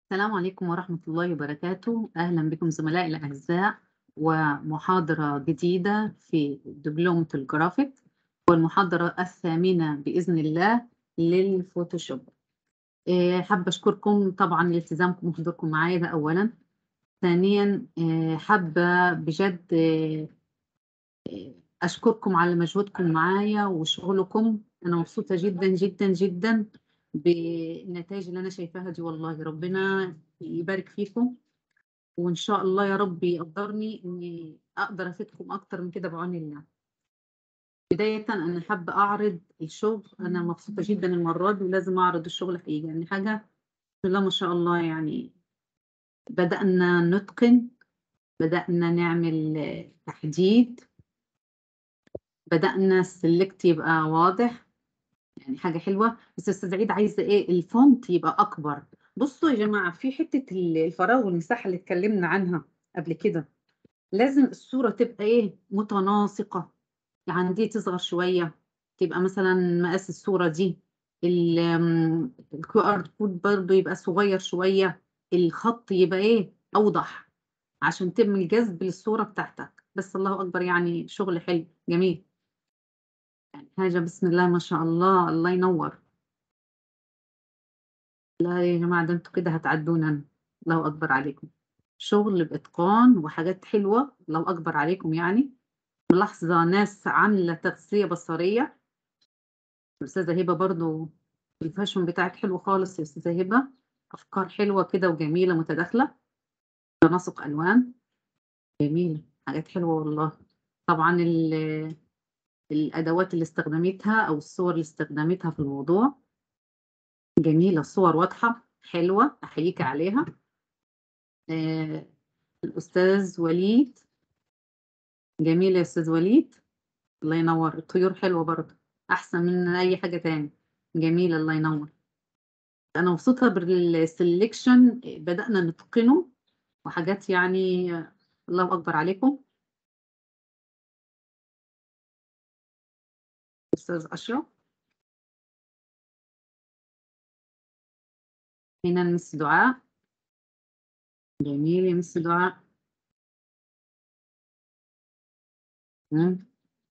السلام عليكم ورحمة الله وبركاته. أهلا بكم زملائي الأعزاء ومحاضرة جديدة في دبلومة الجرافيك والمحاضرة الثامنة بإذن الله للفوتوشوب. حابة أشكركم طبعا لالتزامكم وحضوركم معايا، ده أولا. ثانيا حابة بجد أشكركم على مجهودكم معايا وشغلكم. أنا مبسوطة جدا جدا جدا بالنتائج اللي أنا شايفاها دي، والله ربنا يبارك فيكم، وإن شاء الله يا رب يقدرني إني أقدر أفيدكم أكتر من كده بعون الله. بداية أنا حابة أعرض الشغل، أنا مبسوطة جدا المرة دي ولازم أعرض الشغل حقيقي، يعني حاجة بسم الله ما شاء الله. يعني بدأنا نتقن، بدأنا نعمل تحديد، بدأنا السلكت يبقى واضح، يعني حاجة حلوة. بس يا أستاذ عيد عايزة إيه؟ الفونت يبقى أكبر. بصوا يا جماعة، في حتة الفراغ والمساحة اللي اتكلمنا عنها قبل كده، لازم الصورة تبقى إيه؟ متناسقة. يعني دي تصغر شوية، تبقى مثلا مقاس الصورة دي. الكيو ار كود برضو يبقى صغير شوية، الخط يبقى إيه؟ أوضح، عشان تعمل جذب للصورة بتاعتك. بس الله أكبر، يعني شغل حلو جميل، يعني حاجة بسم الله ما شاء الله، الله ينور. لا يا جماعة، ده انتوا كده هتعدونا. الله أكبر عليكم، شغل بإتقان وحاجات حلوة، الله أكبر عليكم. يعني ملاحظة ناس عاملة تغذية بصرية. الأستاذة هبة برضو الفاشون بتاعك حلو خالص يا أستاذة هبة، أفكار حلوة كده وجميلة متداخلة، تناسق ألوان جميلة، حاجات حلوة والله. طبعا الأدوات اللي استخدمتها أو الصور اللي استخدمتها في الموضوع جميلة، الصور واضحة حلوة، أحييك عليها. آه، الأستاذ وليد، جميل يا أستاذ وليد، الله ينور. الطيور حلوة برضه، أحسن من أي حاجة تاني، جميلة الله ينور. أنا مبسوطة بالسلكشن، بدأنا نتقنه وحاجات يعني الله أكبر عليكم. أستاذ أشرف، هنا مس دعاء، جميل يا مس دعاء. مم.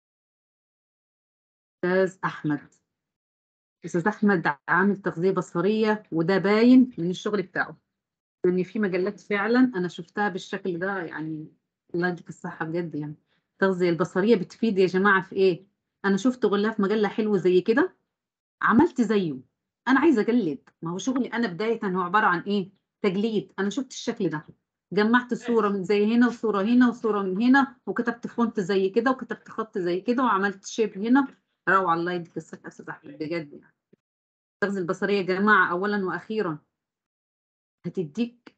أستاذ أحمد، أستاذ أحمد عامل تغذية بصرية، وده باين من الشغل بتاعه، لأن في مجلات فعلا أنا شفتها بالشكل ده. يعني الله يديك الصحة بجد. يعني التغذية البصرية بتفيد يا جماعة في إيه؟ أنا شفت غلاف مجلة حلو زي كده، عملت زيه. أنا عايزة أجلد، ما هو شغلي أنا بداية هو عبارة عن إيه؟ تجليد. أنا شفت الشكل ده، جمعت صورة من زي هنا وصورة هنا وصورة من هنا، وكتبت فونت زي كده وكتبت خط زي كده وعملت شيب هنا. روعة، الله يديك الصحة يا أستاذ أحمد بجد. يعني التغذية البصرية يا جماعة أولا وأخيرا هتديك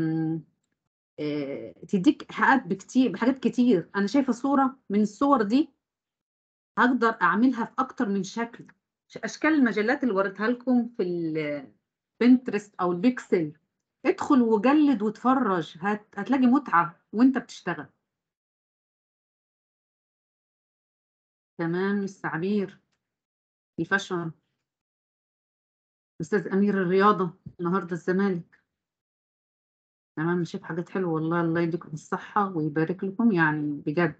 تديك حقات بكتير، بحاجات كتير. انا شايفه صوره من الصور دي هقدر اعملها في اكتر من شكل. اشكال المجلات اللي وريتها لكم في البنترست او البيكسل، ادخل وجلد واتفرج، هتلاقي متعه وانت بتشتغل. تمام السعبير، الفاشن، استاذ امير الرياضه النهارده الزمالك. تمام، شايف حاجات حلوه والله، الله يديكم الصحه ويبارك لكم يعني بجد.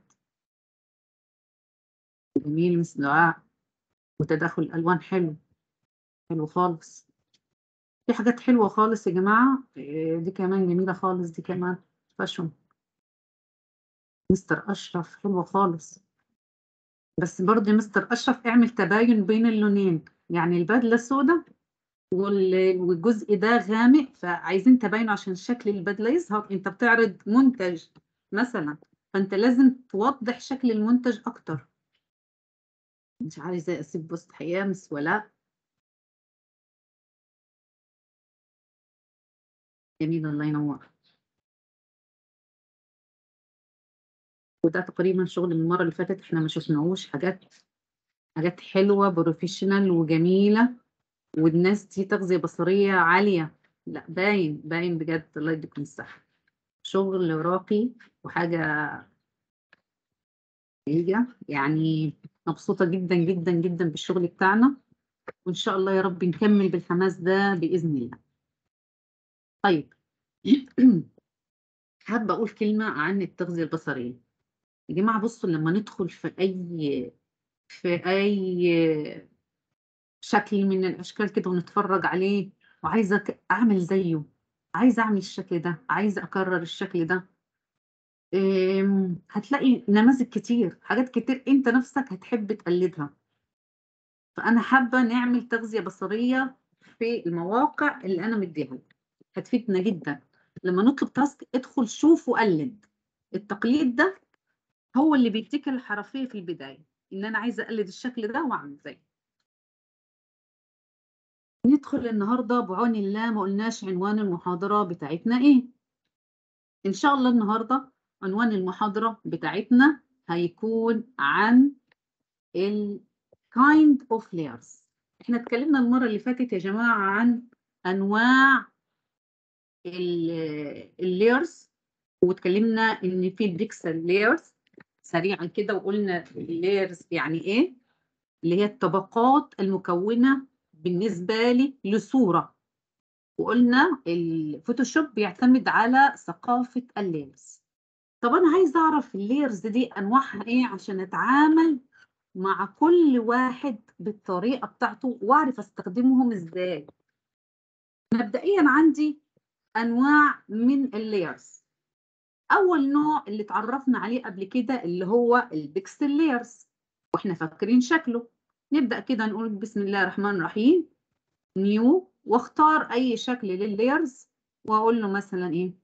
جميل مثل دعاء، وتداخل الالوان حلو، حلو خالص. في حاجات حلوة خالص يا جماعة. دي كمان جميلة خالص، دي كمان فاشون مستر أشرف حلوة خالص. بس برضه يا مستر أشرف اعمل تباين بين اللونين، يعني البدلة السوداء والجزء ده غامق، فعايزين تباين عشان شكل البدلة يظهر. انت بتعرض منتج مثلا، فانت لازم توضح شكل المنتج اكتر. مش عايزة اسيب بوست حقيقة مس ولا. جميل الله ينور. وده تقريبا شغل المرة اللي فاتت احنا ما شفناهوش، حاجات حلوة بروفيشنال وجميلة، والناس دي تغذية بصرية عالية. لا باين باين بجد، الله يديكم الصحة، شغل راقي وحاجة جميلة. يعني مبسوطة جدا جدا جدا بالشغل بتاعنا، وإن شاء الله يا رب نكمل بالحماس ده بإذن الله. طيب حابة أقول كلمة عن التغذية البصرية. يا جماعة بصوا، لما ندخل في أي شكل من الأشكال كده ونتفرج عليه، وعايزة أعمل زيه، عايزة أعمل الشكل ده، عايزة أكرر الشكل ده، هتلاقي نماذج كتير، حاجات كتير أنت نفسك هتحب تقلدها. فأنا حابة نعمل تغذية بصرية في المواقع اللي أنا مديها لك، هتفيدنا جدا. لما نطلب تاسك ادخل شوف وقلد. التقليد ده هو اللي بيديك الحرفية في البداية، إن أنا عايزة أقلد الشكل ده وأعمل زيه. ندخل النهاردة بعون الله، ما قلناش عنوان المحاضرة بتاعتنا إيه. إن شاء الله النهاردة عنوان المحاضرة بتاعتنا هيكون عن ال kind of layers. إحنا اتكلمنا المرة اللي فاتت يا جماعة عن أنواع اللايرز، واتكلمنا إن في البيكسل لايرز سريعا كده، وقلنا اللايرز يعني إيه، اللي هي الطبقات المكونة بالنسبة لي لصورة. وقلنا الفوتوشوب بيعتمد على ثقافة اللايرز. طب أنا عايزة أعرف اللايرز دي أنواعها إيه عشان أتعامل مع كل واحد بالطريقة بتاعته وأعرف أستخدمهم إزاي. مبدئيا عندي أنواع من اللايرز. أول نوع اللي اتعرفنا عليه قبل كده اللي هو البيكسل لايرز، وإحنا فاكرين شكله. نبدأ كده نقول بسم الله الرحمن الرحيم، نيو، واختار أي شكل لللايرز وأقول له مثلا إيه،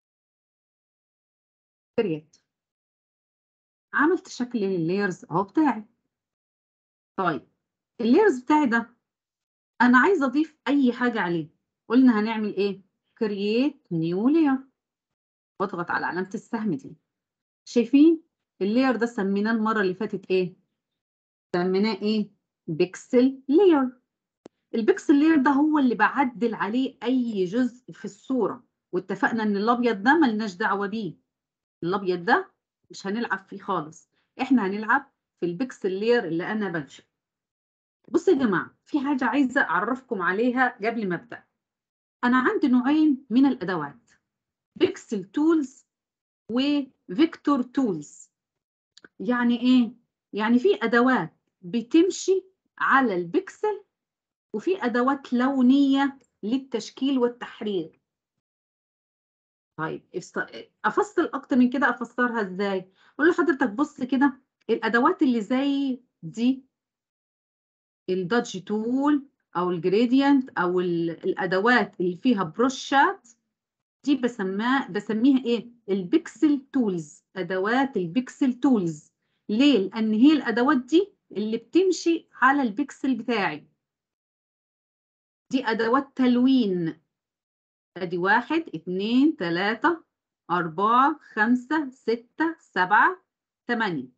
كرييت. عملت شكل لللايرز أهو بتاعي. طيب اللايرز بتاعي ده أنا عايزة أضيف أي حاجة عليه. قلنا هنعمل إيه؟ كرييت نيو لاير، واضغط على علامة السهم دي. شايفين اللاير ده سميناه المرة اللي فاتت إيه؟ سميناه إيه؟ بيكسل لاير. البيكسل لاير ده هو اللي بعدل عليه أي جزء في الصورة، واتفقنا إن الأبيض ده ملناش دعوة بيه. الأبيض ده مش هنلعب فيه خالص، إحنا هنلعب في البيكسل لاير اللي أنا بنشأ. بصوا يا جماعة، في حاجة عايزة أعرفكم عليها قبل ما أبدأ. أنا عندي نوعين من الأدوات، بيكسل تولز وفيكتور تولز. يعني إيه؟ يعني في أدوات بتمشي على البيكسل، وفي أدوات لونية للتشكيل والتحرير. طيب أفصل أكتر من كده، أفسرها إزاي؟ أقول لحضرتك بص كده، الأدوات اللي زي دي، الدادج تول أو الجريدينت أو الأدوات اللي فيها بروشات، دي بسميها إيه؟ البيكسل تولز، أدوات البيكسل تولز. ليه؟ لأن هي الأدوات دي اللي بتمشي على البيكسل بتاعي. دي أدوات تلوين. ادي 1 2 3 4 5 6 7 8،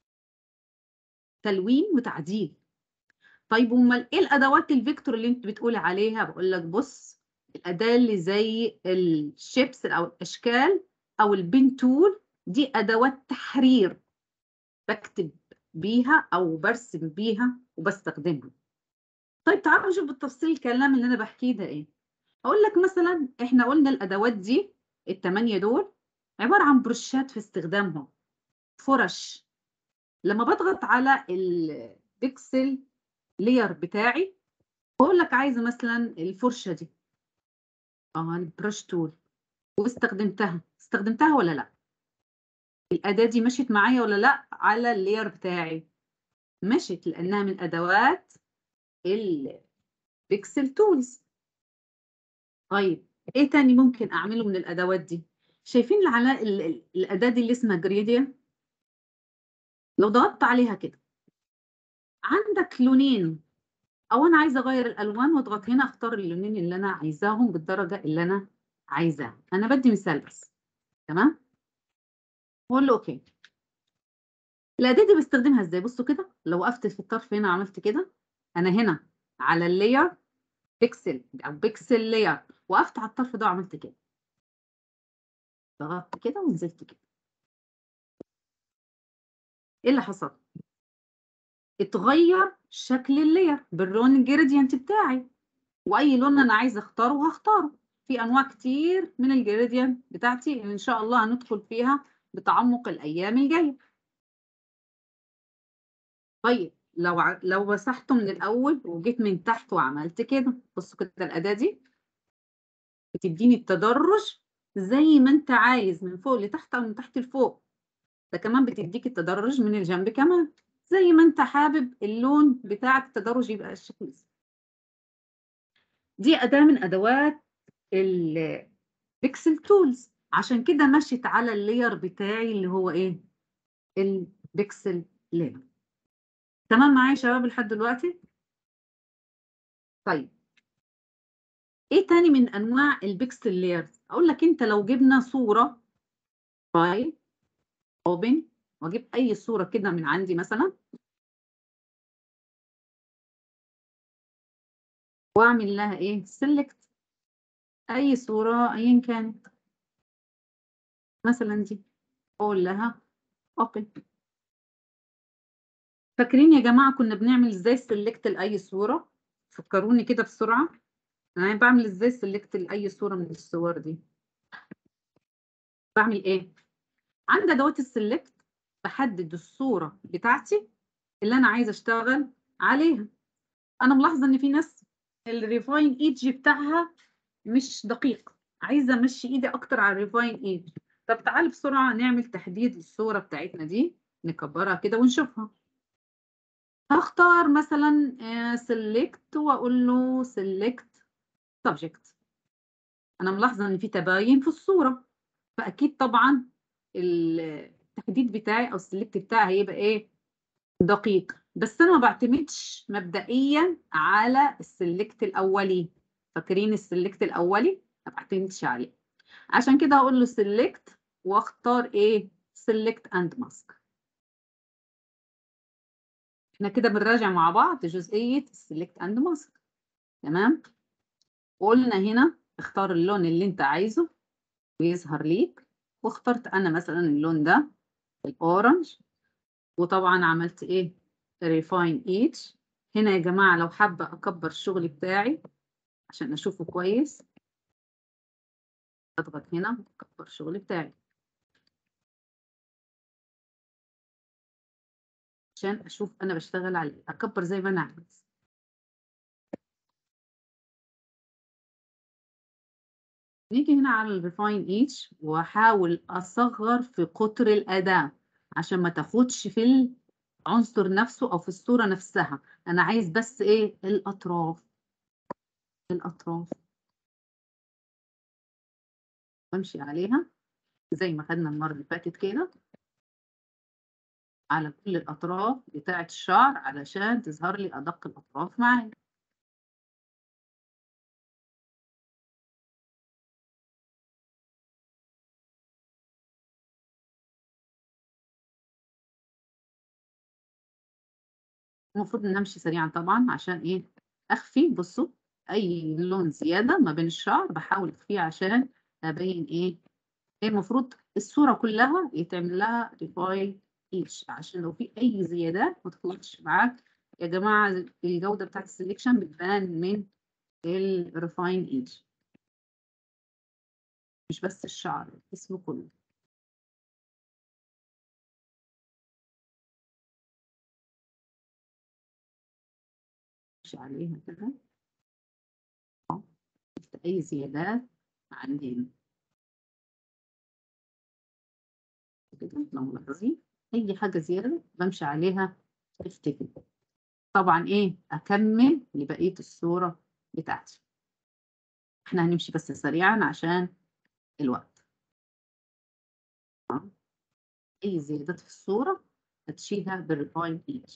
تلوين وتعديل. طيب امال ايه الادوات الفيكتور اللي انت بتقولي عليها؟ بقول لك بص، الاداه اللي زي الشيبس او الاشكال او البين تول، دي ادوات تحرير، بكتب بيها او برسم بيها وبستخدمها. طيب تعالوا نشوف بالتفصيل الكلام اللي انا بحكيه ده ايه. اقول لك مثلا احنا قلنا الادوات دي الثمانيه دول عباره عن بروشات في استخدامهم، فرش. لما بضغط على البيكسل لير بتاعي بقول لك عايزه مثلا الفرشه دي، البرش تول، استخدمتها ولا لا؟ الاداه دي مشيت معايا ولا لا على اللير بتاعي؟ مشيت، لانها من ادوات البيكسل تولز. طيب ايه تاني ممكن اعمله من الادوات دي؟ شايفين على الاداه دي اللي اسمها جريديا؟ لو ضغطت عليها كده عندك لونين، او انا عايزه اغير الالوان واضغط هنا اختار اللونين اللي انا عايزاهم بالدرجه اللي انا عايزاها. انا بدي مثال بس، تمام؟ واقول له اوكي. الاداه دي بستخدمها ازاي؟ بصوا كده، لو وقفت في الطرف هنا عملت كده، انا هنا على اللاير بيكسل او بيكسل لاير، وقفت على الطرف ده وعملت كده، ضغطت كده ونزلت كده، ايه اللي حصل؟ اتغير شكل اللاير باللون الجريدينت بتاعي، واي لون انا عايزه اختاره هختاره. في انواع كتير من الجريدينت بتاعتي اللي ان شاء الله هندخل فيها بتعمق الايام الجايه. طيب لو مسحته من الاول وجيت من تحت وعملت كده، بصوا كده الاداه دي بتديني التدرج زي ما انت عايز، من فوق لتحت او من تحت لفوق. ده كمان بتديك التدرج من الجنب كمان، زي ما انت حابب اللون بتاعك التدرج يبقى الشكل ده. دي اداه من ادوات البيكسل تولز، عشان كده مشيت على اللاير بتاعي اللي هو ايه؟ البيكسل لاير. تمام معايا يا شباب لحد دلوقتي؟ طيب ايه تاني من انواع البيكسل لايرز؟ اقول لك انت لو جبنا صوره فايل اوبن، واجيب اي صوره كده من عندي مثلا واعمل لها ايه؟ سيلكت اي صوره ايا كانت، مثلا دي، اقول لها اوبن. فاكرين يا جماعه كنا بنعمل ازاي سيلكت لاي صوره؟ فكروني كده بسرعه، انا بعمل ازاي سيلكت لاي صوره من الصور دي؟ بعمل ايه؟ عند ادوات السيلكت بحدد الصوره بتاعتي اللي انا عايزه اشتغل عليها. انا ملاحظه ان في ناس الريفاين ايدج بتاعها مش دقيق، عايزه امشي ايدي اكتر على الريفاين ايدج. طب تعالي بسرعه نعمل تحديد للصوره بتاعتنا دي، نكبرها كده ونشوفها. هختار مثلا سيلكت واقول له سيلكت سبجكت. انا ملاحظه ان في تباين في الصوره، فاكيد طبعا التحديد بتاعي او السيلكت بتاعي هيبقى ايه؟ دقيق. بس انا ما بعتمدش مبدئيا على السلكت الاولي. فاكرين السلكت الاولي؟ ما بعتمدش عليه، عشان كده هقول له سلكت واختار ايه؟ سلكت اند ماسك. احنا كده بنراجع مع بعض جزئيه السلكت اند ماسك. تمام. وقلنا هنا اختار اللون اللي انت عايزه ويظهر ليك، واخترت انا مثلا اللون ده الاورنج. وطبعا عملت ايه؟ ريفاين ايتش. هنا يا جماعة لو حابة اكبر الشغل بتاعي عشان اشوفه كويس، اضغط هنا اكبر الشغل بتاعي عشان اشوف انا بشتغل عليه، اكبر زي ما انا عايز. نيجي هنا على الريفاين ايتش واحاول اصغر في قطر الاداة عشان ما تاخدش في العنصر نفسه او في الصورة نفسها. انا عايز بس ايه؟ الاطراف. الاطراف بمشي عليها زي ما خدنا المرة اللي فاتت كده على كل الأطراف بتاعة الشعر علشان تظهر لي أدق الأطراف معايا. المفروض إن أمشي سريعا طبعا عشان إيه؟ أخفي. بصوا أي لون زيادة ما بين الشعر بحاول أخفيه عشان أبين إيه؟ إيه المفروض الصورة كلها يتعمل لها ريفاين إيش عشان لو في أي زيادات ما تطلعش معاك. يا جماعة الجودة بتاعت السليكشن بتبان من الريفاين إيش، مش بس الشعر، الجسم كله. مش عليها كده أي زيادات عندنا كده. لو ملاحظين أي حاجة زيادة بمشي عليها افتكر. طبعا إيه؟ أكمل لبقية الصورة بتاعتي. إحنا هنمشي بس سريعا عشان الوقت. أي زيادات في الصورة هتشيلها بالريفاين ايدج.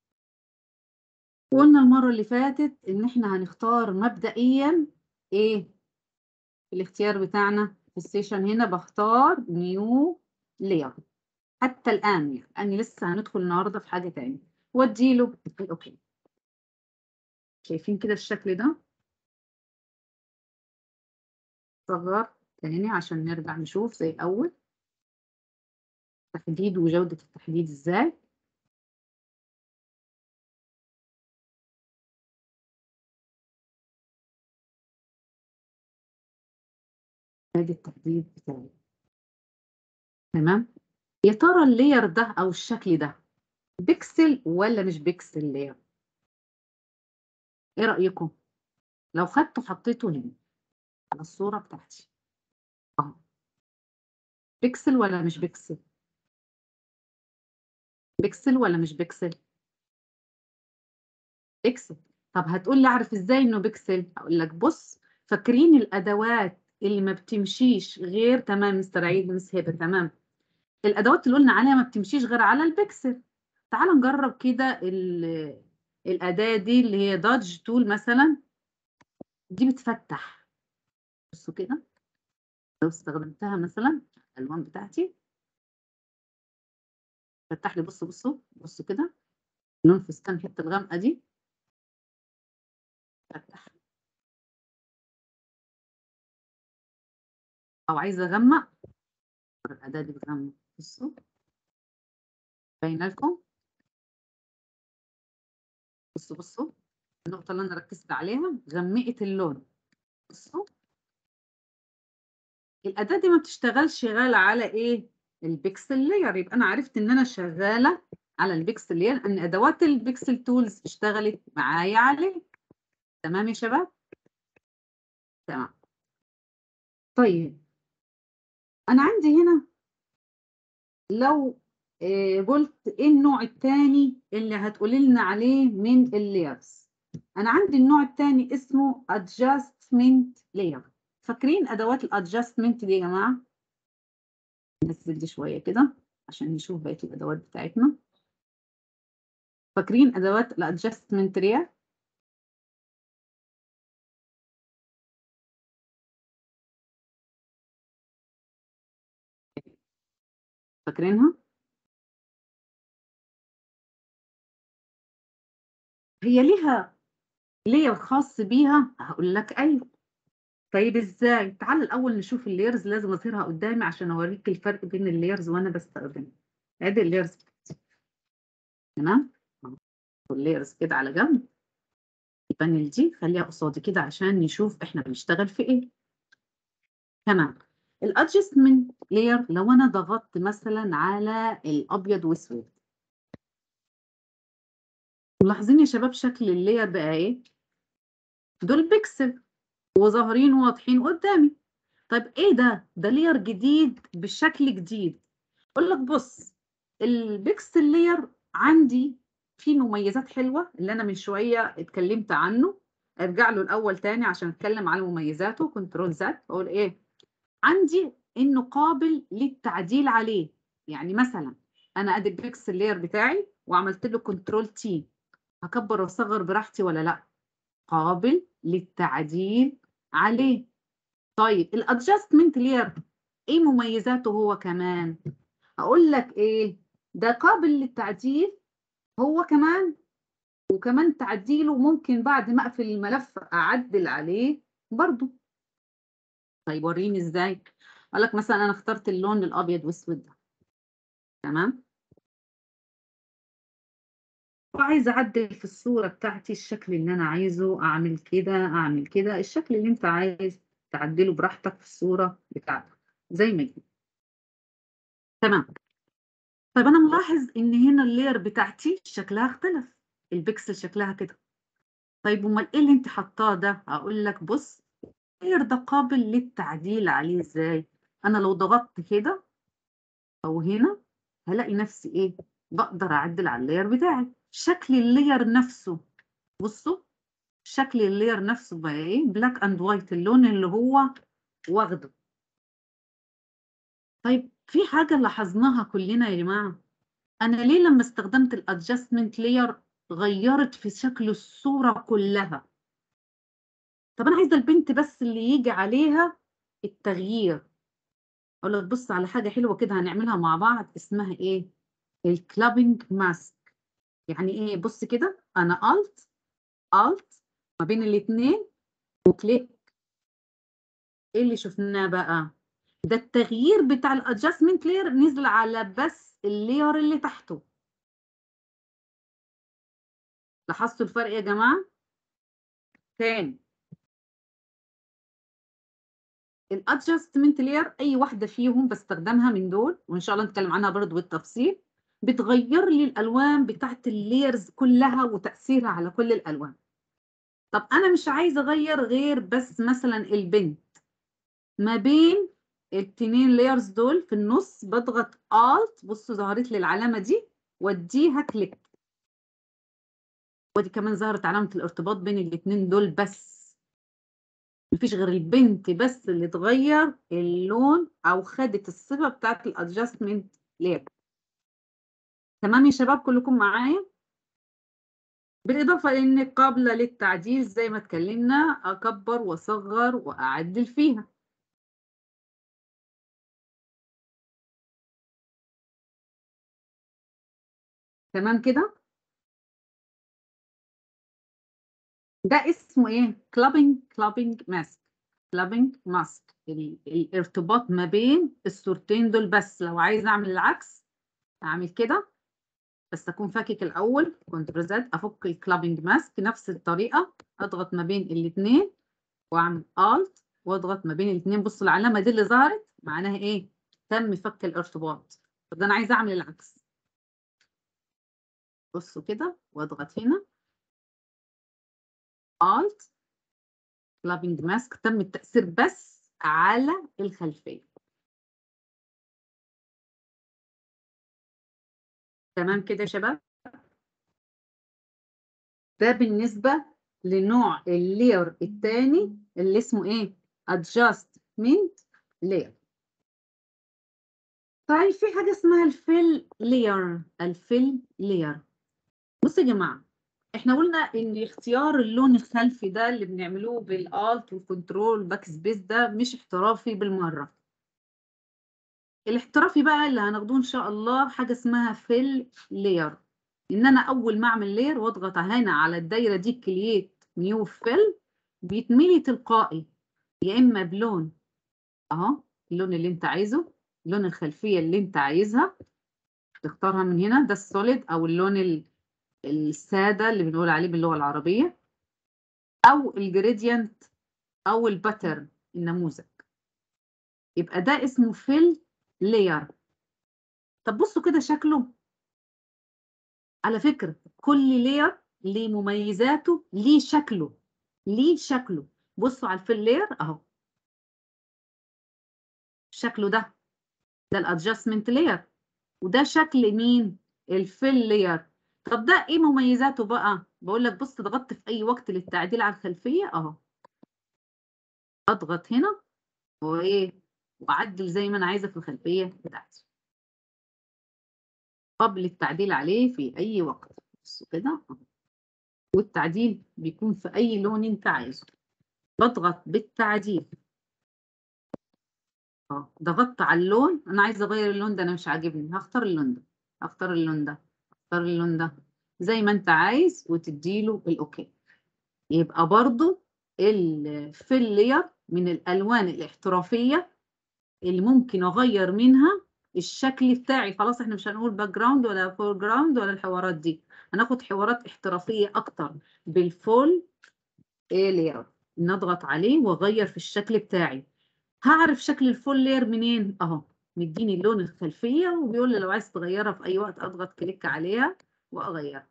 وقلنا المرة اللي فاتت إن إحنا هنختار مبدئيا إيه؟ الاختيار بتاعنا في السيشن هنا بختار نيو لاير. حتى الآن يعني لسه هندخل النهارده في حاجة تاني واديله اوكي. شايفين كده الشكل ده؟ صغر تاني عشان نرجع نشوف زي الأول تحديد وجودة التحديد ازاي. ادي التحديد بتاعي. تمام. يا ترى اللاير ده او الشكل ده بيكسل ولا مش بيكسل لاير؟ ايه رايكم لو خدته حطيته هنا على الصوره بتاعتي اهو؟ بيكسل ولا مش بيكسل؟ بيكسل ولا مش بيكسل؟ بيكسل. طب هتقول لي اعرف ازاي انه بيكسل؟ اقول لك بص، فاكرين الادوات اللي ما بتمشيش غير، تمام مستر عيد مس هبه، تمام، الادوات اللي قلنا عليها ما بتمشيش غير على البيكسل. تعال نجرب كده الاداه دي اللي هي دادج تول مثلا، دي بتفتح. بصوا كده، لو استخدمتها مثلا الالوان بتاعتي فتح لي، بصوا بصوا بصوا كده، لون فستان الحته الغامقه دي فتح. او عايزه اغمق، الاداه دي بتغمق، بصوا باينه لكم؟ بصوا بصوا، النقطه اللي انا ركزت عليها غمقت اللون. بصوا الاداه دي ما بتشتغلش غير على ايه؟ البيكسل لاير. يبقى انا عرفت ان انا شغاله على البيكسل لاير، ان ادوات البيكسل تولز اشتغلت معايا عليه. تمام يا شباب؟ تمام. طيب انا عندي هنا، لو قلت ايه النوع الثاني اللي هتقولي لنا عليه من اللايرز؟ انا عندي النوع الثاني اسمه adjustment layer. فاكرين ادوات الادجستمنت دي يا جماعه؟ ننزل دي شويه كده عشان نشوف بقيه الادوات بتاعتنا. فاكرين ادوات الادجستمنت layer؟ فاكرينها؟ هي ليها لاير خاص بيها، هقول لك ايوه. طيب ازاي؟ تعال الاول نشوف اللايرز، لازم اظهرها قدامي عشان اوريك الفرق بين اللايرز وانا بستخدمها. ادي اللايرز، تمام، واللايرز كده على جنب. البانل دي خليها قصادي كده عشان نشوف احنا بنشتغل في ايه. تمام. الادجستمنت لاير، لو انا ضغطت مثلا على الابيض واسود، ملاحظين يا شباب شكل اللاير بقى ايه؟ دول بيكسل وظاهرين واضحين قدامي. طيب ايه ده؟ ده لاير جديد بالشكل جديد. اقول لك بص، البيكسل لاير عندي فيه مميزات حلوه اللي انا من شويه اتكلمت عنه. ارجع له الاول تاني عشان اتكلم على مميزاته. كنترول زد اقول ايه؟ عندي انه قابل للتعديل عليه. يعني مثلا انا ادي البيكسل لاير بتاعي وعملت له كنترول تي، هكبر واصغر براحتي ولا لا؟ قابل للتعديل عليه. طيب الادجستمنت لاير ايه مميزاته هو كمان؟ اقول لك ايه؟ ده قابل للتعديل هو كمان، وكمان تعديله ممكن بعد ما اقفل الملف اعدل عليه برضو. طيب وريني ازاي. اقول لك مثلا انا اخترت اللون الابيض واسود ده، تمام، وعايزه اعدل في الصوره بتاعتي الشكل اللي انا عايزه، اعمل كده اعمل كده، الشكل اللي انت عايز تعدله براحتك في الصوره بتاعتك زي ما يجي. تمام. طيب انا ملاحظ ان هنا اللاير بتاعتي شكلها اختلف، البكسل شكلها كده. طيب امال ايه اللي انت حطاه ده؟ اقول لك بص، اللاير ده قابل للتعديل عليه ازاي؟ انا لو ضغطت كده او هنا هلاقي نفسي ايه؟ بقدر اعدل على اللاير بتاعي، شكل اللاير نفسه. بصوا شكل اللاير نفسه بقى ايه؟ بلاك اند وايت، اللون اللي هو واخده. طيب في حاجة لاحظناها كلنا يا جماعة، انا ليه لما استخدمت الادجستمنت لاير غيرت في شكل الصورة كلها؟ طب انا عايزة البنت بس اللي يجي عليها التغيير. اقول لك بص على حاجة حلوة كده هنعملها مع بعض، اسمها ايه؟ الكلابينج ماسك. يعني ايه؟ بص كده، انا الت ما بين الاثنين وكليك. ايه اللي شفناه بقى؟ ده التغيير بتاع الادجستمنت لاير نزل على بس اللاير اللي تحته. لاحظتوا الفرق يا جماعه؟ تاني، الادجستمنت لاير اي واحده فيهم بستخدمها من دول، وان شاء الله نتكلم عنها برضو بالتفصيل، بتغير لي الالوان بتاعت اللايرز كلها وتاثيرها على كل الالوان. طب انا مش عايزه اغير غير بس مثلا البنت ما بين التنين لايرز دول، في النص بضغط Alt، بصوا ظهرت لي العلامه دي واديها كليك، ودي كمان ظهرت علامه الارتباط بين الاثنين دول. بس مفيش غير البنت بس اللي اتغير اللون او خدت الصفه بتاعت الادجستمنت لاير. تمام يا شباب كلكم معايا؟ بالاضافه لان قابله للتعديل زي ما اتكلمنا، اكبر واصغر واعدل فيها. تمام كده؟ ده اسمه ايه؟ كلابينج ماسك. كلابينج ماسك الارتباط ما بين الصورتين دول. بس لو عايز اعمل العكس اعمل كده، بس اكون فاكك الاول كنترول زد، افك الكلابينج ماسك نفس الطريقه، اضغط ما بين الاثنين واعمل الت واضغط ما بين الاثنين. بصوا العلامه دي اللي ظهرت معناها ايه؟ تم فك الارتباط. طب ده انا عايزه اعمل العكس. بصوا كده واضغط هنا الت كلابينج ماسك، تم التاثير بس على الخلفيه. تمام كده يا شباب؟ ده بالنسبه لنوع اللير الثاني اللي اسمه ايه؟ adjustment layer. طيب في حاجة اسمها الفيل لير. الفيل لير، بصوا يا جماعة، احنا قلنا ان اختيار اللون الخلفي ده اللي بنعملوه بالالت والكنترول باك سبيس ده مش احترافي بالمرة. الاحترافي بقى اللي هناخدوه ان شاء الله حاجة اسمها فيل لير. ان انا اول ما اعمل لير واضغط هنا على الدايرة دي كرييت نيو فيل، بيتملي تلقائي يا اما بلون اهو، اللون اللي انت عايزه، لون الخلفية اللي انت عايزها تختارها من هنا، ده السوليد او اللون الساده اللي بنقول عليه باللغه العربيه، او الجريدينت او الباترن النموذج. يبقى ده اسمه فيل لاير. طب بصوا كده شكله، على فكره كل لاير ليه مميزاته، ليه شكله، ليه شكله. بصوا على الفيل لاير اهو، شكله ده الادجستمنت لاير، وده شكل مين؟ الفيل لاير. طب ده ايه مميزاته بقى؟ بقول لك بص، ضغطت في اي وقت للتعديل على الخلفيه اهو، اضغط هنا وايه واعدل زي ما انا عايزه في الخلفيه بتاعتي قبل التعديل عليه في اي وقت. بصوا كده، والتعديل بيكون في اي لون انت عايزه. بضغط بالتعديل ضغطت على اللون، انا عايزه اغير اللون ده، انا مش عاجبني، هختار اللون ده، هختار اللون ده، هختار اللون ده زي ما انت عايز وتديله الاوكي. يبقى برضو الفيل لير من الالوان الاحترافيه اللي ممكن اغير منها الشكل بتاعي. خلاص احنا مش هنقول باك جراوند ولا فور جراوند ولا الحوارات دي، هناخد حوارات احترافيه اكتر بالفول لير، نضغط عليه واغير في الشكل بتاعي. هعرف شكل الفول لير منين؟ اهو مديني اللون الخلفيه وبيقول لي لو عايز تغيرها في اي وقت اضغط كليك عليها واغيرها.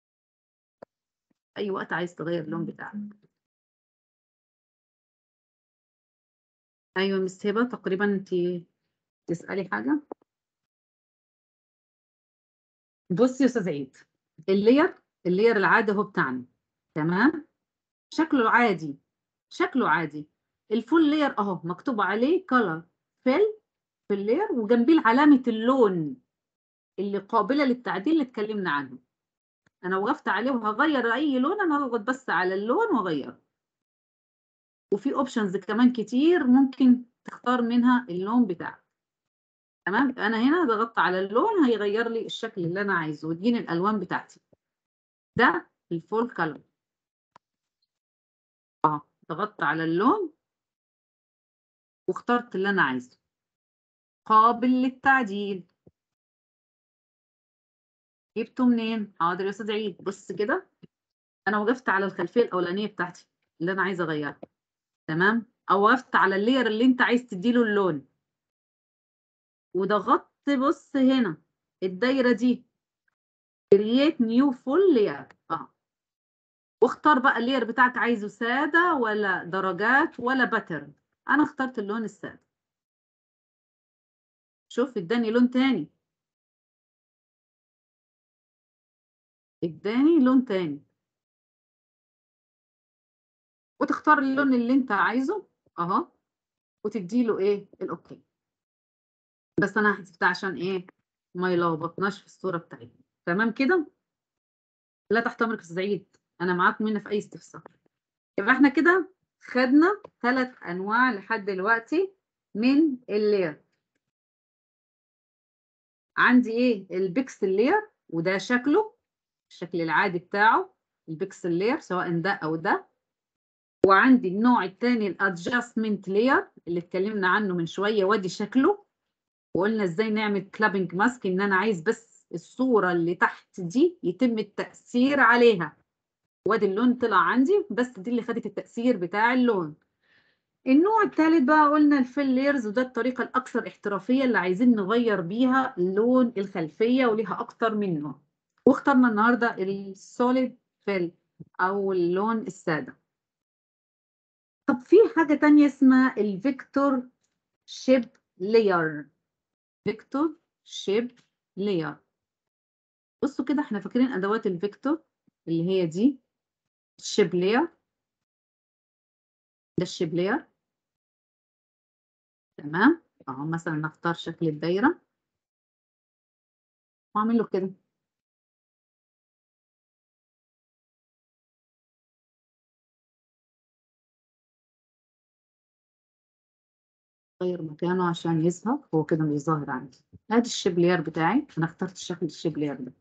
اي وقت عايز تغير اللون بتاعك. ايوه مس هبه تقريبا انت تسالي حاجه. بصي يا استاذ عيد، اللير، اللير العادي اهو بتاعنا، تمام، شكله عادي، شكله عادي. الفول لير اهو مكتوب عليه كلر فيل في اللير، وجنبيه علامه اللون اللي قابله للتعديل اللي اتكلمنا عنه. انا وقفت عليه وهغير اي لون، انا هضغط بس على اللون واغيره. وفي اوبشنز كمان كتير ممكن تختار منها اللون بتاعك. تمام، انا هنا ضغطت على اللون هيغير لي الشكل اللي انا عايزه ويديني الالوان بتاعتي. ده الفول كلر ضغطت على اللون واخترت اللي انا عايزه قابل للتعديل. جبته منين؟ حاضر يا استاذ عيد، بص كده، انا وقفت على الخلفيه الاولانيه بتاعتي اللي انا عايزه اغيرها، تمام، او وقفت على اللاير اللي انت عايز تديله اللون وضغطت، بص هنا الدايره دي create new full layer واختار بقى اللاير بتاعك، عايزه ساده ولا درجات ولا باترن. انا اخترت اللون الساده. شوف اداني لون تاني، اداني لون تاني. وتختار اللون اللي انت عايزه اهو وتديله ايه الاوكي. بس انا هحذف ده عشان ايه ما يلخبطناش في الصوره بتاعتنا. تمام كده؟ لا تحت امرك يا سعيد، انا معاكم هنا في اي استفسار. يبقى احنا كده خدنا 3 انواع لحد دلوقتي من اللير. عندي ايه البيكسل لير، وده شكله الشكل العادي بتاعه البيكسل لير سواء ده او ده. وعندي النوع الثاني الادجستمنت لير اللي اتكلمنا عنه من شويه، وادي شكله وقلنا ازاي نعمل كلابنج ماسك، ان انا عايز بس الصوره اللي تحت دي يتم التاثير عليها، وادي اللون طلع عندي، بس دي اللي خدت التاثير بتاع اللون. النوع الثالث بقى قلنا الفيل ليرز، وده الطريقه الاكثر احترافيه اللي عايزين نغير بيها لون الخلفيه، وليها اكتر من نوع. واخترنا النهارده السوليد فيل او اللون الساده. طب في حاجه تانية اسمها الفيكتور شيب لاير. فيكتور شيب لاير. بصوا كده، احنا فاكرين ادوات الفيكتور اللي هي دي الشيب لاير، ده الشيب لاير. تمام اهو، مثلا نختار شكل الدايره واعمل له كده. غير مكانه عشان يظهر، هو كده مش ظاهر عندي. ادي الشيب لاير بتاعي، انا اخترت شكل الشيب لاير ده.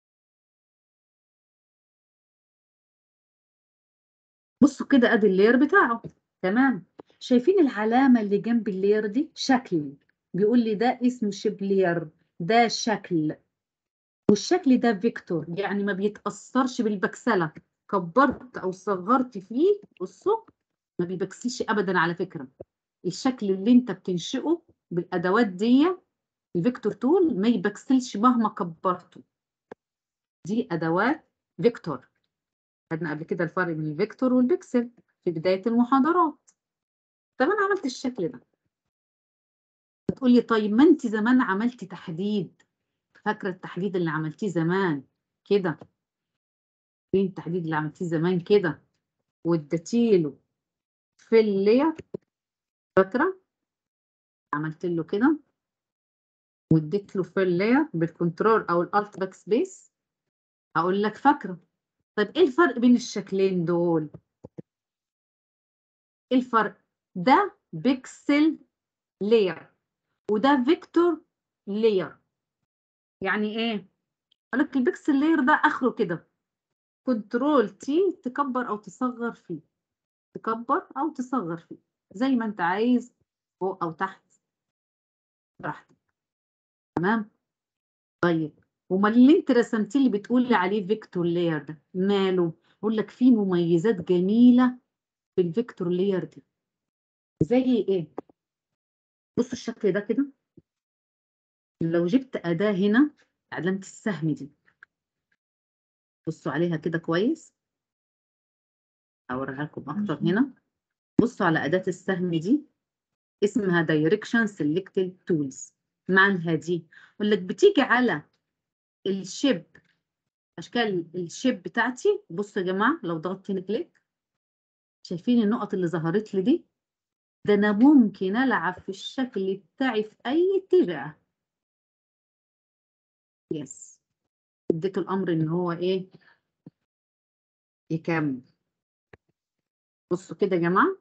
بصوا كده ادي اللاير بتاعه. تمام. شايفين العلامه اللي جنب اللاير دي شكل، بيقول لي ده اسمه شيب لاير، ده شكل. والشكل ده فيكتور، يعني ما بيتأثرش بالبكسلة، كبرت أو صغرت فيه بصوا ما بيبكسلش أبدا. على فكرة الشكل اللي أنت بتنشئه بالأدوات دي الفيكتور تول ما يبكسلش مهما كبرته. دي أدوات فيكتور. خدنا قبل كده الفرق بين الفيكتور والبكسل في بداية المحاضرات. طب أنا عملت الشكل ده، بتقولي طيب ما أنت زمان عملتي تحديد، فاكرة التحديد اللي عملتيه زمان كده؟ فين التحديد اللي عملتيه زمان كده واديتيله في اللير؟ فاكره عملت له كده واديت له في اللير بالكنترول او الالت باك سبيس؟ هقول لك فاكره. طيب ايه الفرق بين الشكلين دول؟ ايه الفرق؟ ده بيكسل لير وده فيكتور لير. يعني ايه؟ اقول لك البيكسل لير ده اخره كده كنترول تي تكبر او تصغر فيه، تكبر او تصغر فيه زي ما انت عايز، فوق او تحت براحتك. تمام. طيب امال اللي انت رسمتيه اللي بتقولي عليه فيكتور لاير ده ماله؟ بقول لك فيه مميزات جميله في الفيكتور لاير دي. زي ايه؟ بص الشكل ده كده، لو جبت اداه هنا علامه السهم دي، بصوا عليها كده كويس، اوريها لكم اكتر هنا. بصوا على اداه السهم دي، اسمها دايركشن سيلكتد تولز. معناها دي بقول لك بتيجي على الشيب، اشكال الشيب بتاعتي. بصوا يا جماعه لو ضغطت هنا كليك، شايفين النقط اللي ظهرت لي دي؟ ده انا ممكن العب في الشكل بتاعي في اي اتجاه. يس، اديته الامر ان هو ايه يكمل. بصوا كده يا جماعه،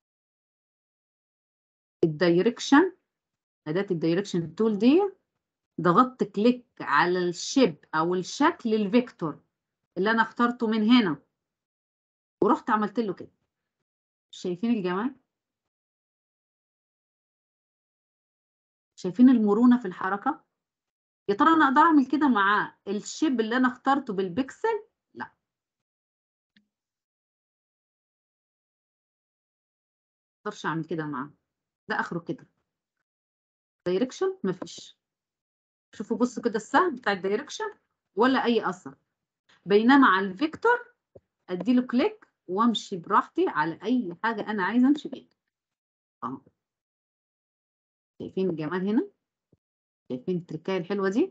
الدايركشن، اداه الدايركشن تول دي، ضغطت كليك على الشيب او الشكل الفيكتور اللي انا اخترته من هنا ورحت عملت له كده. شايفين الجمال؟ شايفين المرونه في الحركه؟ يا ترى انا اقدر اعمل كده مع الشيب اللي انا اخترته بالبكسل؟ لا. اقدرش اعمل كده معاه، ده اخره كده. دايركشن مفيش. شوفوا بصوا كده السهم بتاع الدايركشن ولا اي اثر. بينما على الفيكتور اديله كليك وامشي براحتي على اي حاجه انا عايزه امشي بيها. اهو شايفين الجمال هنا؟ شايفين التركايه الحلوه دي؟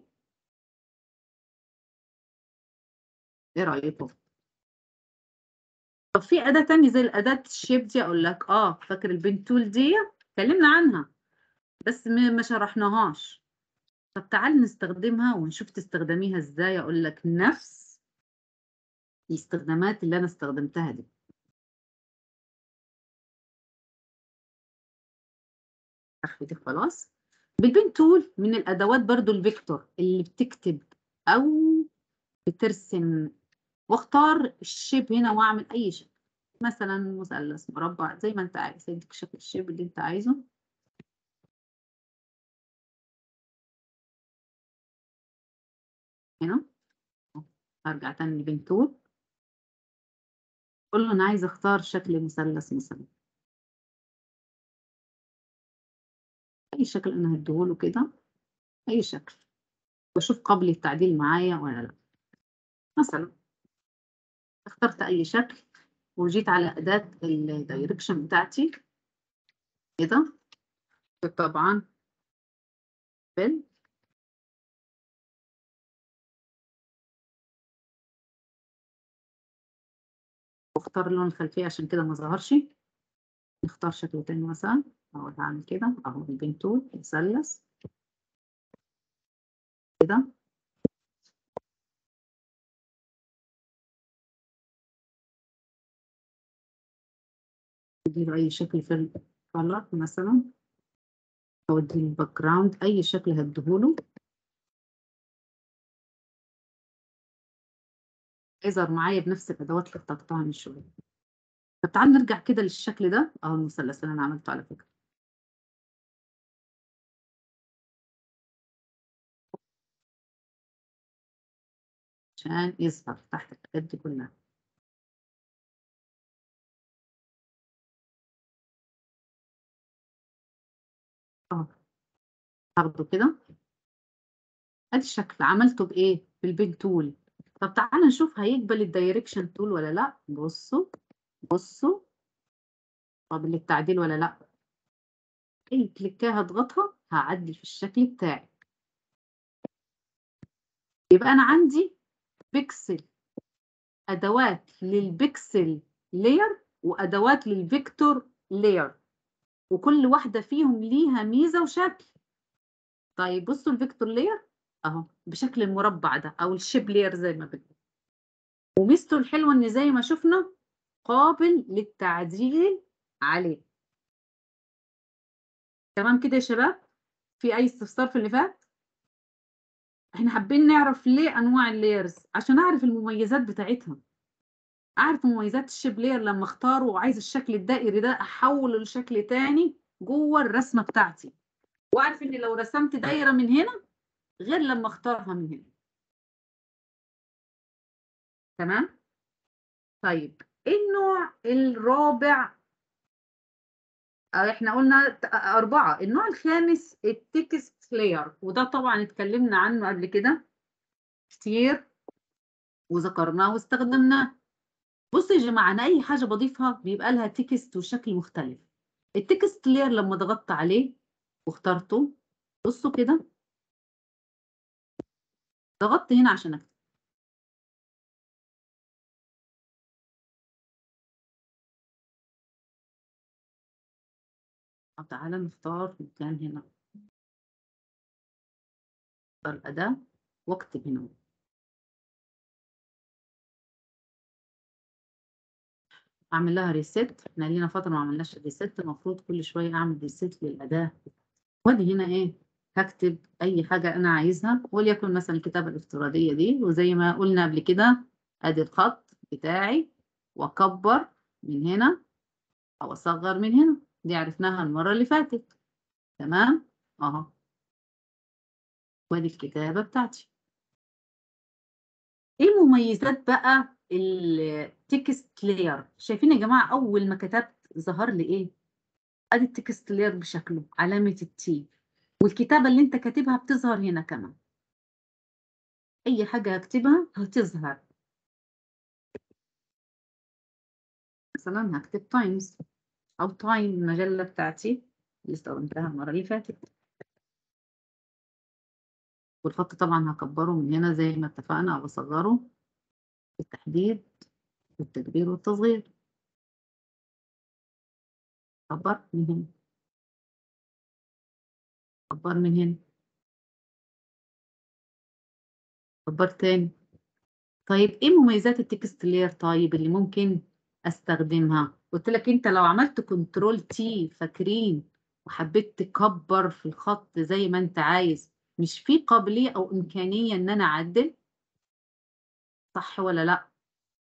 ايه رايكم؟ طب في اداه تانية زي الاداه الشيب دي، اقول لك فاكر البين تول دي؟ اتكلمنا عنها بس ما شرحناهاش. طب تعال نستخدمها ونشوف تستخدميها ازاي. اقول لك نفس الاستخدامات اللي انا استخدمتها دي. اخدي خلاص. بالبين تول من الادوات برضو الفيكتور اللي بتكتب او بترسم، واختار الشيب هنا واعمل اي شكل، مثلا مثلث، مربع، زي ما انت عايز، يديك شكل الشيب اللي انت عايزه. هنا ارجع تاني لبين تول، اقول له انا عايز اختار شكل مثلث مثلا، اي شكل انا هديهوله كده، اي شكل، واشوف قبل التعديل معايا ولا لا. مثلا اخترت اي شكل وجيت على اداه الدايركشن بتاعتي كده، طبعا بال واختار لون الخلفيه عشان كده ما ظهرش. نختار شكل تاني مثلا، اهو هعمل كده اهو البين تول مثلث كده. اديله اي شكل في الكلر مثلا، او اديله الباك جراوند، اي شكل هديهوله يظهر معايا بنفس الادوات اللي اخترتها من شويه. طب تعال نرجع كده للشكل ده اهو، المثلث اللي انا عملته على فكره، عشان يظهر تحت الحاجات دي كلها. اهو هاخده كده، ادي الشكل عملته بايه؟ بالبين تول. طب تعال نشوف هيقبل الدايركشن تول ولا لا. بصوا بصوا، قابل للتعديل ولا لا. اي كليكه هضغطها هعدل في الشكل بتاعي. يبقى انا عندي بيكسل، ادوات للبيكسل لاير وادوات للفيكتور لاير، وكل واحده فيهم ليها ميزه وشكل. طيب بصوا الفيكتور لاير اهو بشكل المربع ده او الشيب لاير زي ما بنقول، وميزته الحلوه ان زي ما شفنا قابل للتعديل عليه. تمام كده يا شباب؟ في اي استفسار في اللي فات؟ احنا حابين نعرف ليه انواع اللايرز عشان اعرف المميزات بتاعتها، اعرف مميزات الشيب لاير لما اختاره وعايز الشكل الدائري ده احوله لشكل تاني جوه الرسمه بتاعتي، واعرف ان لو رسمت دايره من هنا غير لما اختارها من هنا. تمام. طيب ايه النوع الرابع؟ احنا قلنا أربعة. النوع الخامس التكست لاير، وده طبعا اتكلمنا عنه قبل كده كتير وذكرناه واستخدمناه. بصوا يا جماعة، أنا أي حاجة بضيفها بيبقى لها تكست وشكل مختلف. التكست لاير لما ضغطت عليه واخترته، بصوا كده، ضغطت هنا عشان أكتب. طب تعالى نختار مكان هنا، اختار الأداة واكتب هنا. أعمل لها ريست، احنا لينا فترة ما عملناش ريست، المفروض كل شوية أعمل ريست للأداة. وادي هنا إيه، هكتب أي حاجة أنا عايزها، وليكن مثلا الكتابة الافتراضية دي، وزي ما قلنا قبل كده أدي الخط بتاعي، وأكبر من هنا أو أصغر من هنا، دي عرفناها المرة اللي فاتت. تمام أهو، وادي الكتابة بتاعتي. إيه مميزات بقى التكست لاير؟ شايفين يا جماعة أول ما كتبت ظهر لي إيه؟ ادي التكست لير بشكله، علامة التي، والكتابة اللي انت كاتبها بتظهر هنا كمان. اي حاجة هكتبها هتظهر. مثلا هكتب تايمز او تايم، المجلة بتاعتي اللي استخدمتها المرة اللي فاتت. والخط طبعا هكبره من هنا زي ما اتفقنا، او اصغره بالتحديد والتكبير والتصغير. كبر من هنا، كبر من هنا، كبر تاني. طيب ايه مميزات التكست لير طيب اللي ممكن استخدمها؟ قلت لك انت لو عملت كنترول تي، فاكرين، وحبيت تكبر في الخط زي ما انت عايز، مش في قابلية او امكانية ان انا اعدل؟ صح ولا لا؟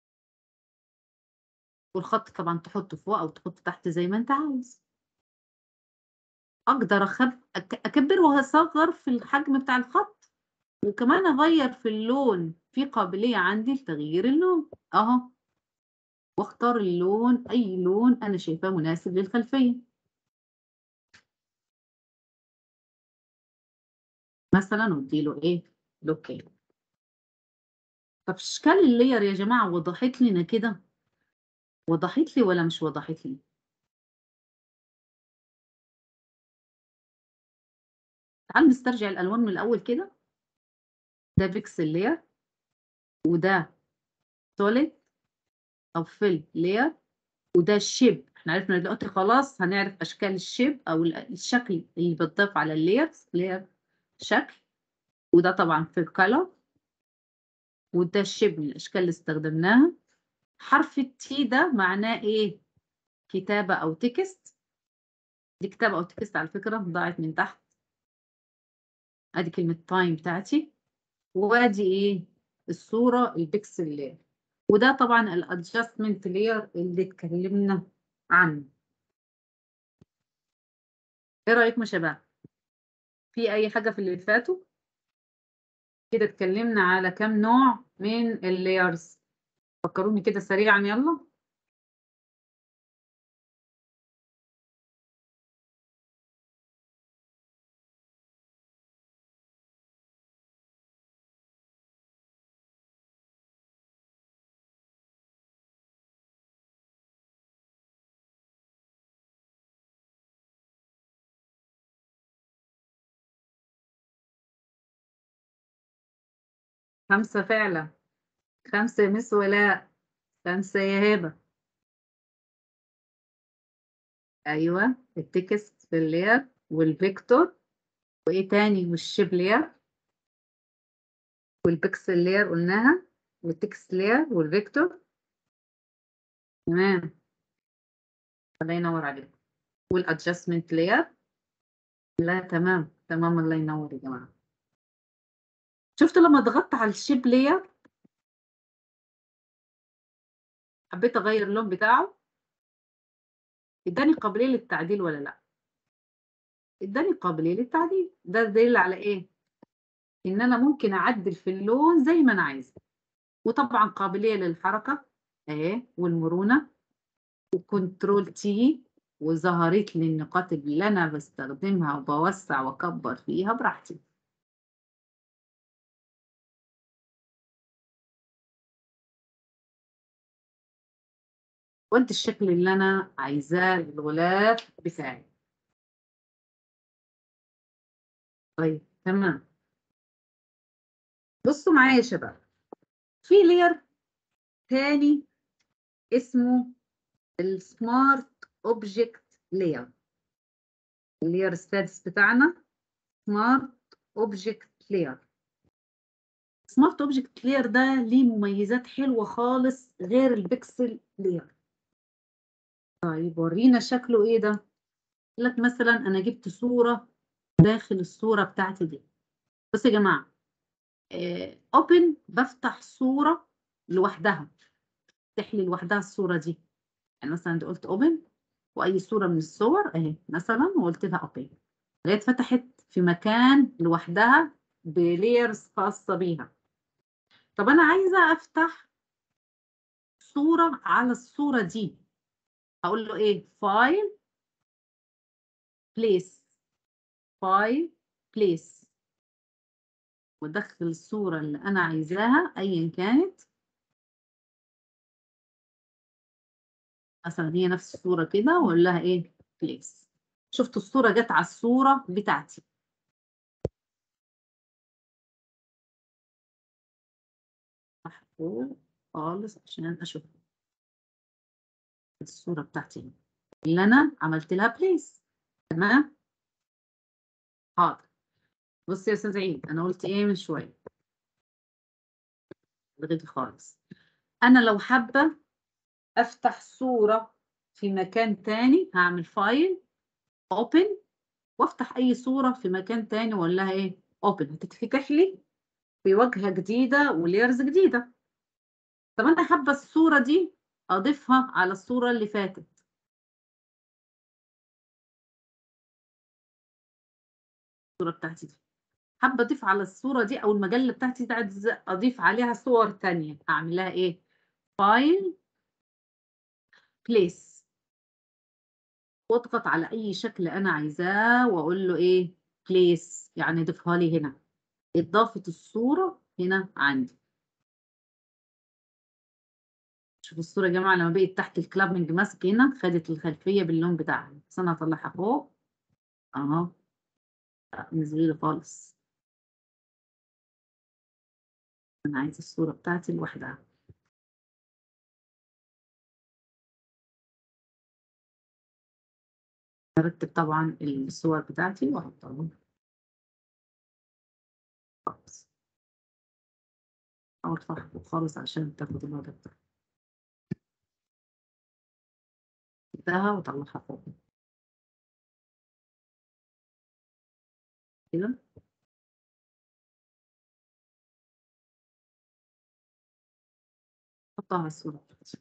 والخط طبعا تحطه فوق او تحطه تحت زي ما انت عايز. اقدر اكبر وهصغر في الحجم بتاع الخط، وكمان اغير في اللون، في قابلية عندي لتغيير اللون اهو، واختار اللون، اي لون انا شايفاه مناسب للخلفية. مثلا اديله ايه؟ اوكي. طب اشكال اللاير يا جماعة وضحت لنا كده؟ وضحت لي ولا مش وضحت لي؟ تعال نسترجع الالوان من الاول كده. ده بيكسل لاير، وده سوليد او فيل لاير، وده الشيب. احنا عرفنا دلوقتي خلاص هنعرف اشكال الشيب او الشكل اللي بتضاف على اللايرز، لاير شكل. وده طبعا في الكالر، وده الشيب من الاشكال اللي استخدمناها. حرف التي ده معناه ايه؟ كتابة او تكست. دي كتابة او تكست على فكرة، ضاعت من تحت. ادي كلمة تايم بتاعتي، وادي ايه؟ الصورة البكسل لاير. وده طبعا الادجستمنت لاير اللي اتكلمنا عنه. ايه رأيكم يا شباب؟ في اي حاجة في اللي فاتوا؟ كده اتكلمنا على كام نوع من اللايرز؟ فكروني كده سريعا يلا. خمسة فعلا. خمسة يا مس ولاء، خمسة يا هبة. ايوه، التكست في اللاير والفيكتور، وايه تاني؟ والشيب لاير والبكسل لاير قلناها، والتكست لاير والفيكتور. تمام، الله ينور عليك. والادجستمنت لاير. لا تمام تمام، الله ينور يا جماعه. شفتوا لما ضغطت على الشيب لاير حبيت اغير اللون بتاعه، اداني قابليه للتعديل ولا لا؟ اداني قابليه للتعديل. ده دليل على ايه؟ ان انا ممكن اعدل في اللون زي ما انا عايزه. وطبعا قابليه للحركه اهي، والمرونه، وكنترول تي، وظهرت لي النقاط اللي انا بستخدمها وبوسع واكبر فيها براحتي. وانت الشكل اللي انا عايزاه للغلاف بتاعي. طيب تمام. بصوا معايا يا شباب، في لير تاني اسمه السمارت اوبجكت لاير. اللير السادس بتاعنا سمارت اوبجكت لاير. سمارت اوبجكت لاير ده ليه مميزات حلوه خالص غير البكسل لاير. طيب ورينا شكله ايه ده. يقول لك مثلا انا جبت صوره داخل الصوره بتاعتي دي. بص يا جماعه، اوبن بفتح صوره لوحدها، تفتح لي لوحدها الصوره دي. يعني مثلا دي قلت اوبن، واي صوره من الصور اهي مثلا وقلت لها اوبن، هي اتفتحت في مكان لوحدها بليرز خاصه بيها. طب انا عايزه افتح صوره على الصوره دي، هقول له ايه؟ فايل، place file place وادخل الصورة اللي انا عايزاها ايا كانت. مثلا هي نفس الصورة كده واقول لها ايه place. شفتوا الصورة جت على الصورة بتاعتي. فوق خالص عشان اشوف الصورة بتاعتي اللي انا عملت لها بليس. تمام. حاضر. بصي يا استاذ عيد انا قلت ايه من شويه لغيتي خالص. انا لو حابه افتح صوره في مكان تاني هعمل فايل اوبن وافتح اي صوره في مكان تاني واقول لها ايه اوبن هتتفتح لي في واجهه جديده وليرز جديده. طب انا حابه الصوره دي اضيفها على الصوره اللي فاتت. الصوره بتاعتي دي حابه اضيف على الصوره دي او المجله بتاعتي دي عايزة اضيف عليها صور تانية اعمل لها ايه فايل بليس واضغط على اي شكل انا عايزاه واقول له ايه بليس يعني ضيفها لي هنا. اضافه الصوره هنا عندي. شوف الصوره يا جماعه لما بقت تحت الكلابنج ماسك هنا خدت الخلفيه باللون بتاعها بس انا هطلعها فوق اهو. بالنسبه لي خالص انا عايزه الصوره بتاعتي لوحدها. برتب طبعا الصور بتاعتي واحطها خالص او ارفعها فوق خالص عشان تاخد الوضع بتاعها واطلعها فوق كده. احطها على الصوره بتاعتي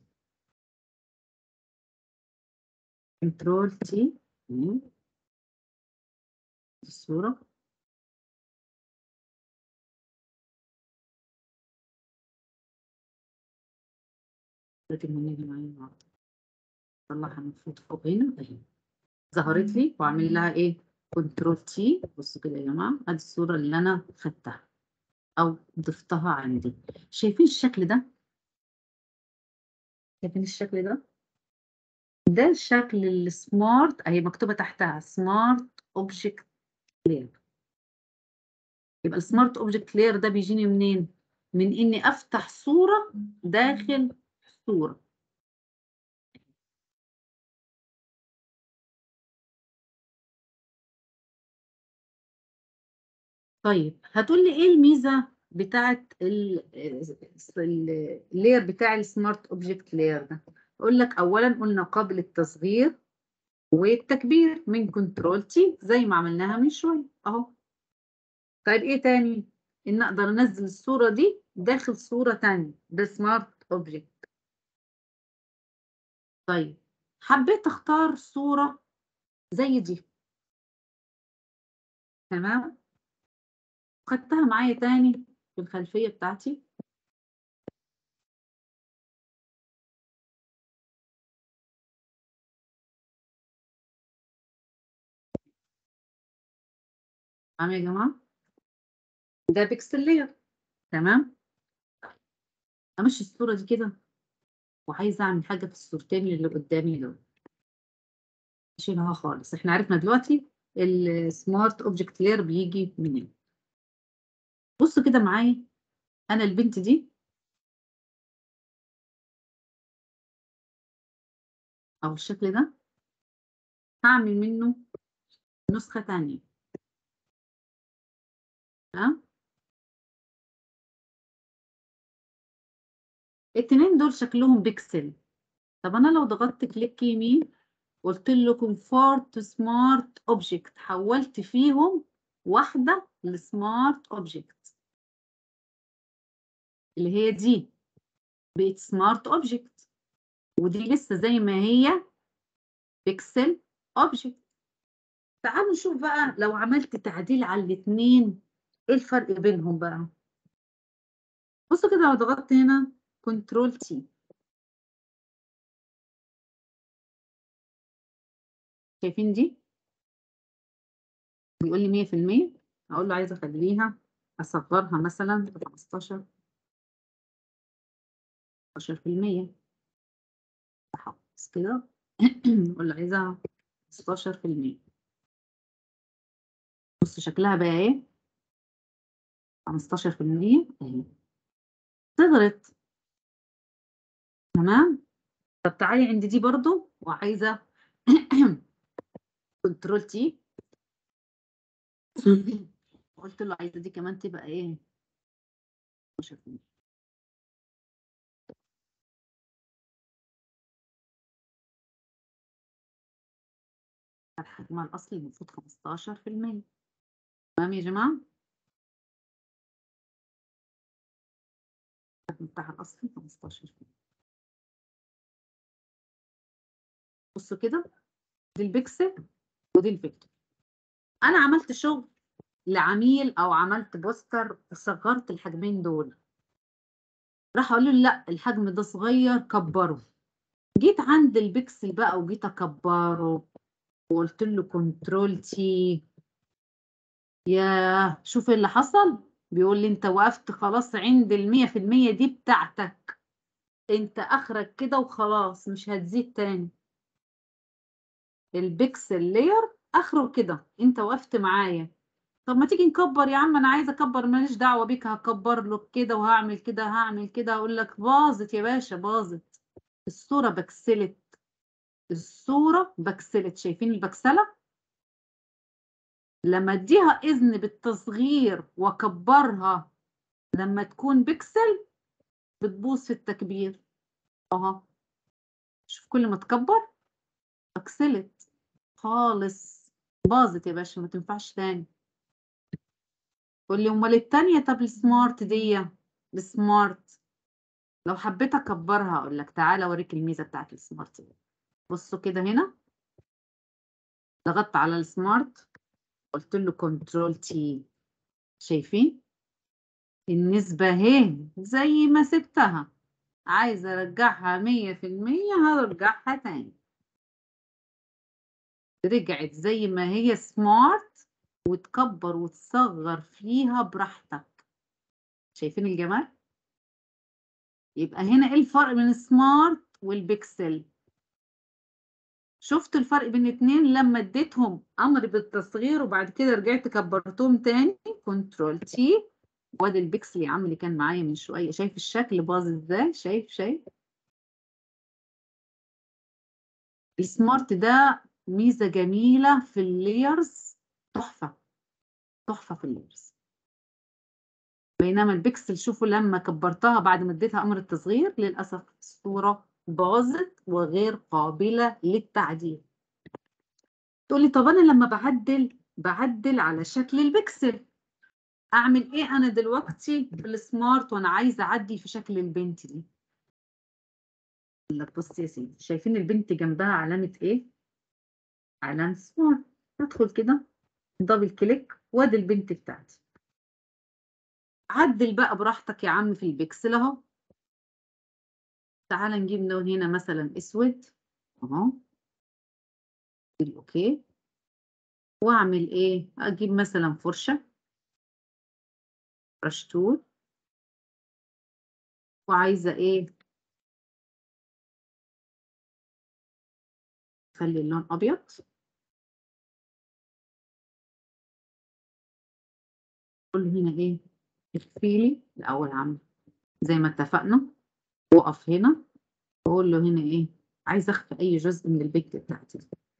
كنترول تي الصوره. لكن من يجي معايا النهارده اطلعها المفروض فوق هنا اهي ظهرت لي واعمل لها ايه كنترول تي. بصوا كده يا جماعه ادي الصوره اللي انا خدتها او ضفتها عندي. شايفين الشكل ده؟ شايفين الشكل ده؟ ده الشكل السمارت اهي مكتوبه تحتها سمارت اوبجكت لاير. يبقى السمارت اوبجكت لاير ده بيجيني منين؟ من اني افتح صوره داخل صوره. طيب هتقول لي ايه الميزه بتاعت اللاير بتاع السمارت اوبجكت لاير ده؟ اقول لك اولا قلنا قابل التصغير والتكبير من كنترول تي زي ما عملناها من شويه اهو. طيب ايه تاني؟ ان اقدر انزل الصوره دي داخل صوره تانية ده سمارت اوبجكت. طيب حبيت اختار صوره زي دي تمام خدتها معايا تاني في الخلفيه بتاعتي. تمام يا جماعه ده بيكسل لاير. تمام امشي الصوره دي كده وعايزه اعمل حاجه في الصورتين اللي قدامي دول اشيلها خالص. احنا عرفنا دلوقتي السمارت اوبجكت لاير بيجي منين. بصوا كده معايا انا البنت دي او الشكل ده هعمل منه نسخه تانية. تمام الاتنين دول شكلهم بيكسل. طب انا لو ضغطت كليك يمين قلت له كونفورت سمارت اوبجكت حولت فيهم واحده لسمارت اوبجكت اللي هي دي بقت سمارت اوبجكت ودي لسه زي ما هي بيكسل اوبجكت. تعالوا نشوف بقى لو عملت تعديل على الاثنين ايه الفرق بينهم بقى. بصوا كده لو ضغطت هنا كنترول تي شايفين دي بيقول لي 100%. اقول له عايزه اخليها اصغرها مثلا 15% بس كده. اقول له عايزه 15%. بص شكلها بقى ايه، 15% اهي صغرت. تمام. طب تعالي عند دي برضو وعايزه كنترول تي. قلت له عايزه دي كمان تبقى ايه 15%. حجمها الاصلي المفروض 15%. تمام يا جماعه، الحجم بتاعها الاصلي 15%. بصوا كده، دي البكسل ودي الفيكتور. انا عملت شغل لعميل او عملت بوستر وصغرت الحجمين دول، راح اقول له لا الحجم ده صغير كبره. جيت عند البكسل بقى وجيت اكبره وقلت له كنترول تي. يا شوف اللي حصل، بيقول لي انت وقفت خلاص عند 100% دي بتاعتك، انت اخرك كده وخلاص مش هتزيد تاني. البكسل لاير اخره كده، انت وقفت معايا. طب ما تيجي نكبر يا عم، انا عايزه اكبر ماليش دعوه بيك، هكبر له كده وهعمل كده هعمل كده. اقول لك باظت يا باشا باظت، الصوره بكسلت، الصوره بكسلت. شايفين البكسله؟ لما اديها اذن بالتصغير واكبرها لما تكون بكسل بتبوظ في التكبير اهو. شوف كل ما تكبر بكسلت خالص، باظت يا باشا ما تنفعش تاني. قول لي امال التانية؟ طب السمارت دي، السمارت لو حبيت اكبرها اقول لك تعالى اوريك الميزه بتاعت السمارت دي. بصوا كده هنا، ضغطت على السمارت قلت له كنترول تي. شايفين النسبه اهي زي ما سبتها، عايزه ارجعها 100% هرجعها تاني. رجعت زي ما هي سمارت، وتكبر وتصغر فيها براحتك. شايفين الجمال؟ يبقى هنا ايه الفرق بين السمارت والبيكسل؟ شفت الفرق بين الاتنين لما اديتهم امر بالتصغير وبعد كده رجعت كبرتهم تاني كنترول تي. وادي البيكسل يا عم اللي كان معايا من شويه، شايف الشكل باظ ازاي؟ شايف السمارت ده ميزه جميله في اللايرز، تحفه تحفه في اللايرز. بينما البيكسل شوفوا لما كبرتها بعد ما اديتها امر التصغير للاسف الصوره باظت وغير قابله للتعديل. تقول لي طب انا لما بعدل على شكل البكسل اعمل ايه انا دلوقتي بالسمارت وانا عايزه اعدي في شكل البنت دي؟ اقول لك بص يا سيدي، شايفين البنت جنبها علامه ايه؟ علامه سمارت. ادخل كده دبل كليك وادي البنت بتاعتي. عدل بقى براحتك يا عم في البكسل اهو. تعال نجيب لون هنا مثلا اسود اهو، اوكي. واعمل ايه؟ اجيب مثلا فرشه برش تول وعايزه ايه؟ خلي اللون ابيض. قول له هنا ايه؟ اخفي لي الاول عم زي ما اتفقنا. وقف هنا واقول له هنا ايه؟ عايزه اخفي اي جزء من البيك بتاعتي.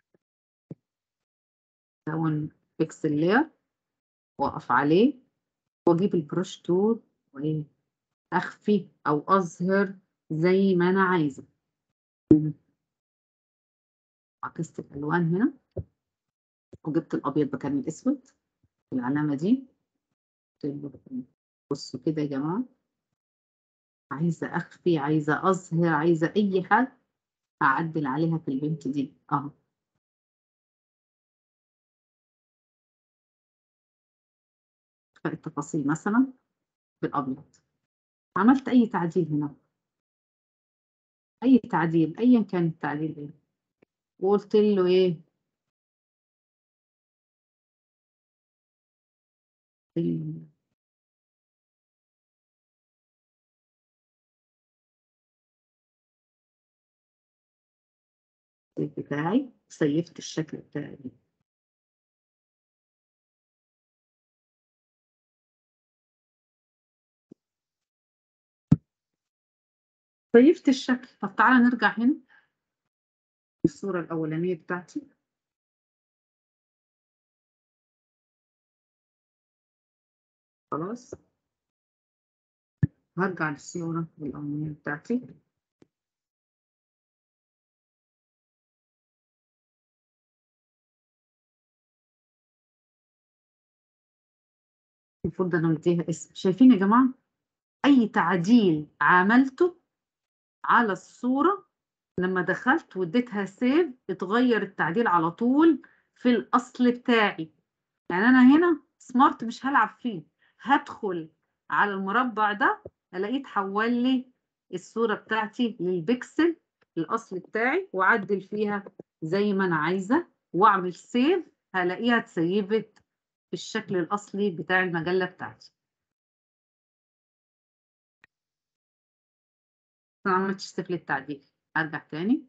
لون بيكسل لاير واقف عليه واجيب البرش تول وايه؟ اخفي او اظهر زي ما انا عايزه. عكست الالوان هنا وجبت الابيض مكان الاسود، العلامه دي. بصوا كده يا جماعه، عايزه اخفي عايزه اظهر عايزه اي حاجه اعدل عليها في البنت دي اهو. فرق التفاصيل مثلا بالابيض. عملت اي تعديل هنا، اي تعديل ايا كان التعديل ايه، وقلت له ايه؟ بتاعي سيفت الشكل بتاعي. سيفت الشكل. طب تعالى نرجع هنا الصورة الأولانية بتاعتي. خلاص هرجع للصورة الأولانية بتاعتي. المفروض أنا مديها اسم. شايفين يا جماعة أي تعديل عملته على الصورة لما دخلت واديتها سيف اتغير التعديل على طول في الأصل بتاعي. يعني أنا هنا سمارت مش هلعب فيه، هدخل على المربع ده ألاقيه اتحول لي الصورة بتاعتي للبكسل الأصل بتاعي، وأعدل فيها زي ما أنا عايزة وأعمل سيف، هلاقيها اتسيفت في الشكل الأصلي بتاع المجلة بتاعتي. ما عملتش سيف للتعديل. أرجع تاني.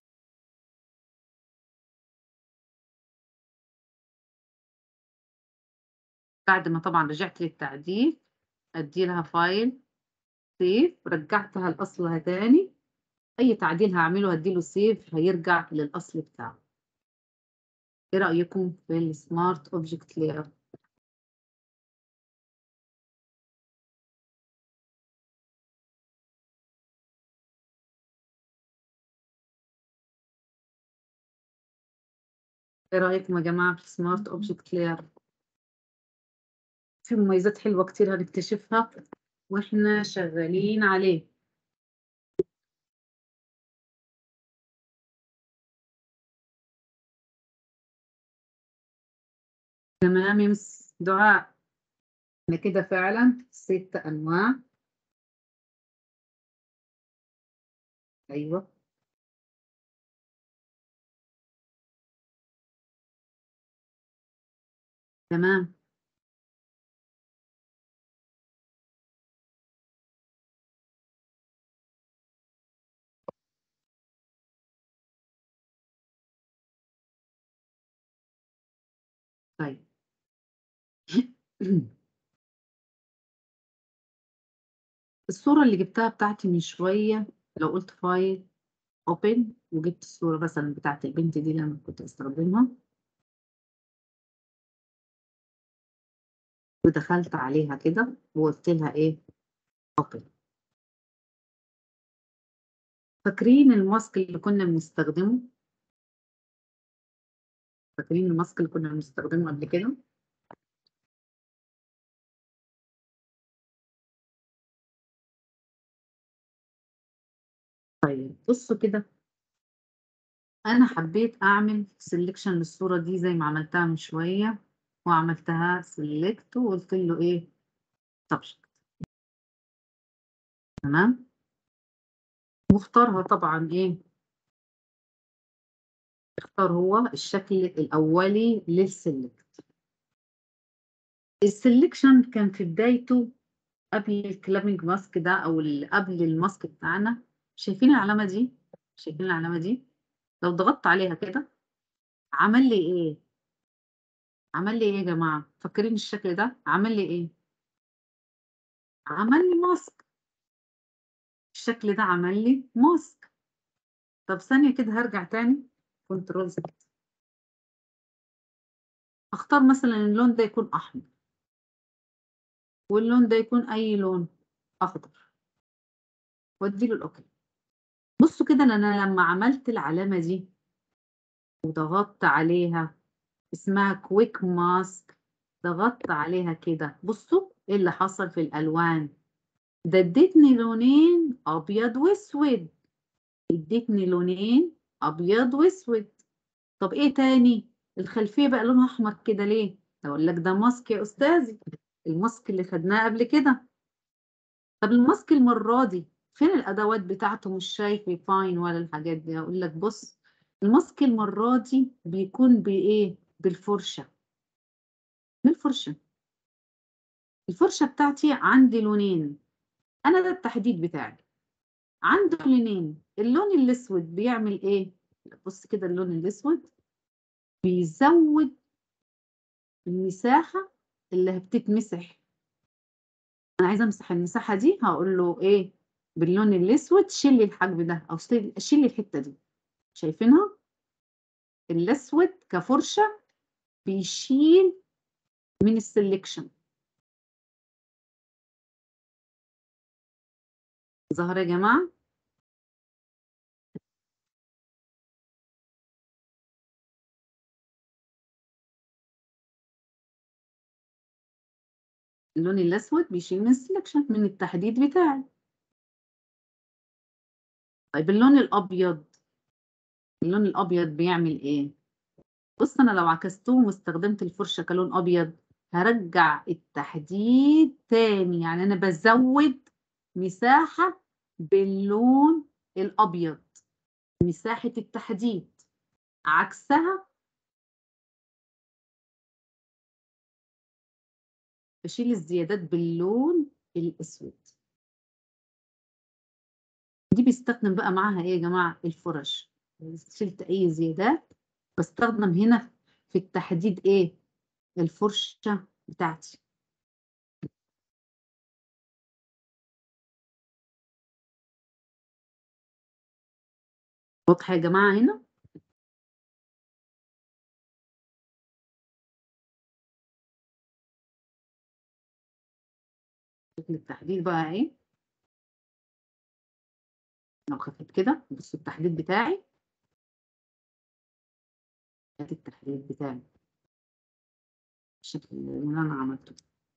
بعد ما طبعا رجعت للتعديل أدي لها فايل سيف، رجعتها لأصلها تاني. أي تعديل هعمله هديله سيف هيرجع للأصل بتاعه. إيه رأيكم في السمارت أوبجكت لاير؟ إيه رأيكم يا جماعة في السمارت أوبجكت لاير؟ في مميزات حلوة كتير هنكتشفها وإحنا شغالين عليه. تمام يا مس دعاء. أنا كده فعلا 6 أنواع. أيوه تمام. طيب الصورة اللي جبتها بتاعتي من شوية، لو قلت فايل اوبن وجبت الصورة مثلا بتاعت البنت دي اللي انا كنت بستخدمها ودخلت عليها كده وقلت لها ايه اوبن. فاكرين الماسك اللي كنا بنستخدمه؟ فاكرين الماسك اللي كنا بنستخدمه قبل كده؟ طيب بصوا كده، انا حبيت اعمل سيلكشن للصورة دي زي ما عملتها من شوية، وعملتها سيلكت وقلت له ايه سبجكت. تمام. واختارها طبعا ايه، اختار هو الشكل الاولي للسلكت. السلكشن كان في بدايته قبل الكلابنج ماسك ده او قبل الماسك بتاعنا. شايفين العلامه دي؟ شايفين العلامه دي؟ لو ضغطت عليها كده عمل لي ايه؟ عمل لي ايه يا جماعه؟ فاكرين الشكل ده عمل لي ايه؟ عمل لي ماسك. الشكل ده عمل لي ماسك. طب ثانيه كده هرجع تاني كنترول زد، اختار مثلا اللون ده يكون احمر واللون ده يكون اي لون اخضر وادي له الاوكي. بصوا كده انا لما عملت العلامه دي وضغطت عليها اسمها كويك ماسك، ضغطت عليها كده بصوا ايه اللي حصل في الالوان. ده ادتني لونين ابيض واسود. ادتني لونين ابيض واسود. طب ايه تاني؟ الخلفيه بقى لونها احمر كده ليه؟ اقول لك ده ماسك يا استاذي، الماسك اللي خدناه قبل كده. طب الماسك المره دي فين الادوات بتاعته؟ مش شايف فاين ولا الحاجات دي. اقول لك بص، الماسك المره دي بيكون بايه؟ بالفرشه. بالفرشه. الفرشة بتاعتي عندي لونين، أنا ده التحديد بتاعي. عنده لونين، اللون الأسود بيعمل إيه؟ بص كده، اللون الأسود بيزود المساحة اللي بتتمسح. أنا عايزة أمسح المساحة دي، هقول له إيه؟ باللون الأسود شيل لي الحجم ده، أو شيل لي الحتة دي. شايفينها؟ الأسود كفرشة بيشيل من السلكشن. ظهر يا جماعة؟ اللون الأسود بيشيل من السلكشن، من التحديد بتاعي. طيب اللون الأبيض، اللون الأبيض بيعمل إيه؟ بص، أنا لو عكستهم واستخدمت الفرشة كلون أبيض هرجع التحديد تاني، يعني أنا بزود مساحة باللون الأبيض، مساحة التحديد. عكسها بشيل الزيادات باللون الأسود. دي بيستخدم بقى معاها إيه يا جماعة؟ الفرش. شلت أي زيادات بستخدم هنا في التحديد إيه؟ الفرشة بتاعتي. واضحة يا جماعة هنا؟ شكل التحديد بقى إيه؟ لو خفيت كده بصوا التحديد بتاعي، ادي التحديد بتاعي الشكل اللي انا عملته.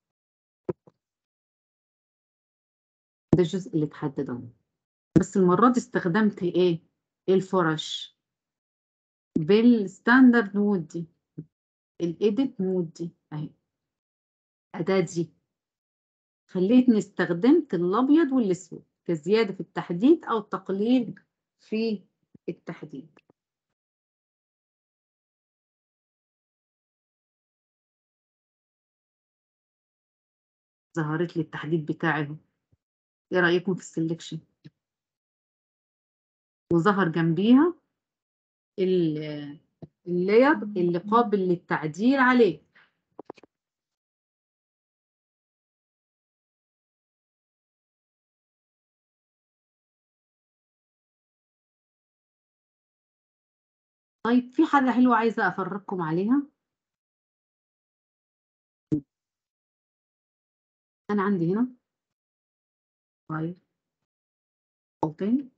ده الجزء اللي اتحدد اهو. بس المرة دي استخدمت ايه؟ الفرش بالستاندرد مود دي، الايديت مود دي اهي. الاداة دي خليتني استخدمت الابيض والاسود كزيادة في التحديد او تقليل في التحديد. ظهرت لي التحديد بتاعي اهو. ايه رأيكم في السلكشن؟ وظهر جنبيها اللاير اللي قابل للتعديل عليه. طيب في حاجة حلوة عايزة أفرجكم عليها. أنا عندي هنا طيب أوكي،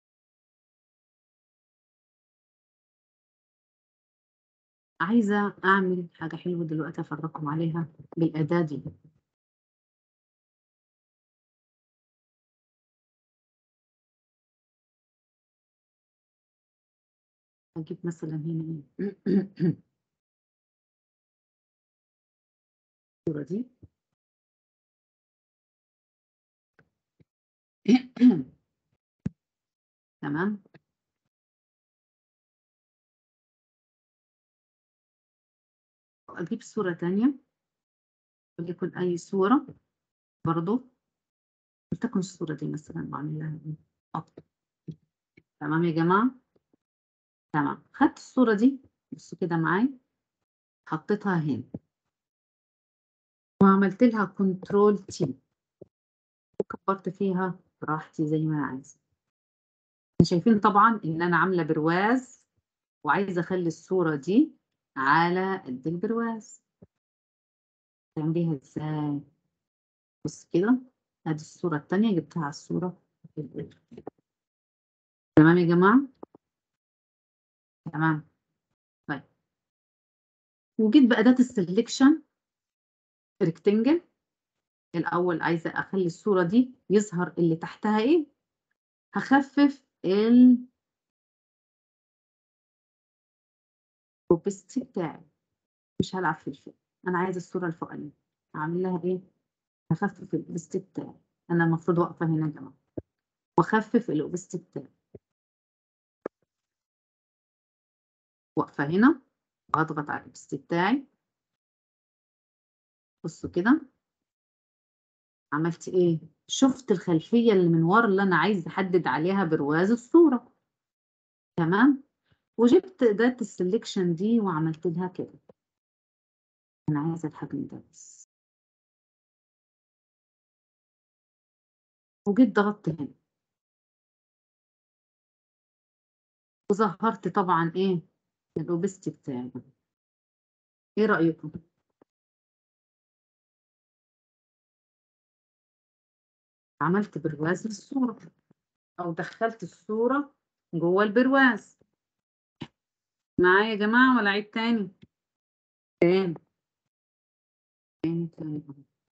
عايزة أعمل حاجة حلوة دلوقتي أفرجكم عليها بالأداة دي. أجيب مثلا هنا إيه الصورة دي. تمام. أجيب صورة تانية، وليكن أي صورة برضو، ولتكن الصورة دي مثلا بعمل لها إيه؟ أطلع. تمام يا جماعة؟ تمام. خدت الصورة دي، بصوا كده معايا، حطيتها هنا وعملت لها كنترول تي، وكبرت فيها براحتي زي ما أنا عايزة. شايفين طبعا إن أنا عاملة برواز، وعايزة أخلي الصورة دي على قد البرواز. تعمليها إزاي؟ بص كده، أدي الصورة التانية جبتها على الصورة الأولى. تمام يا جماعة؟ تمام. طيب، وجيت بأداة السلكشن ريكتنجل. الأول عايزة أخلي الصورة دي يظهر اللي تحتها إيه؟ هخفف الأوبستي بتاعي، مش هلعب في الفوق. أنا عايزة الصورة الفوقانية هعمل لها إيه؟ هخفف الأوبستي بتاعي. أنا المفروض واقفة هنا يا جماعة، وأخفف الأوبستي بتاعي. واقفة هنا وأضغط على الأوبستي بتاعي. بصوا كده، عملت ايه؟ شفت الخلفية اللي من ورا اللي انا عايز احدد عليها برواز الصورة. تمام. وجبت أداة السلكشن دي وعملت لها كده. انا عايزة الحجم ده بس. وجيت ضغطت هنا وظهرت طبعا ايه؟ الاوبستي بتاعي. ايه رأيكم؟ عملت برواز للصورة او دخلت الصورة جوه البرواز. معايا يا جماعة ولا عيد تاني؟ تاني تاني.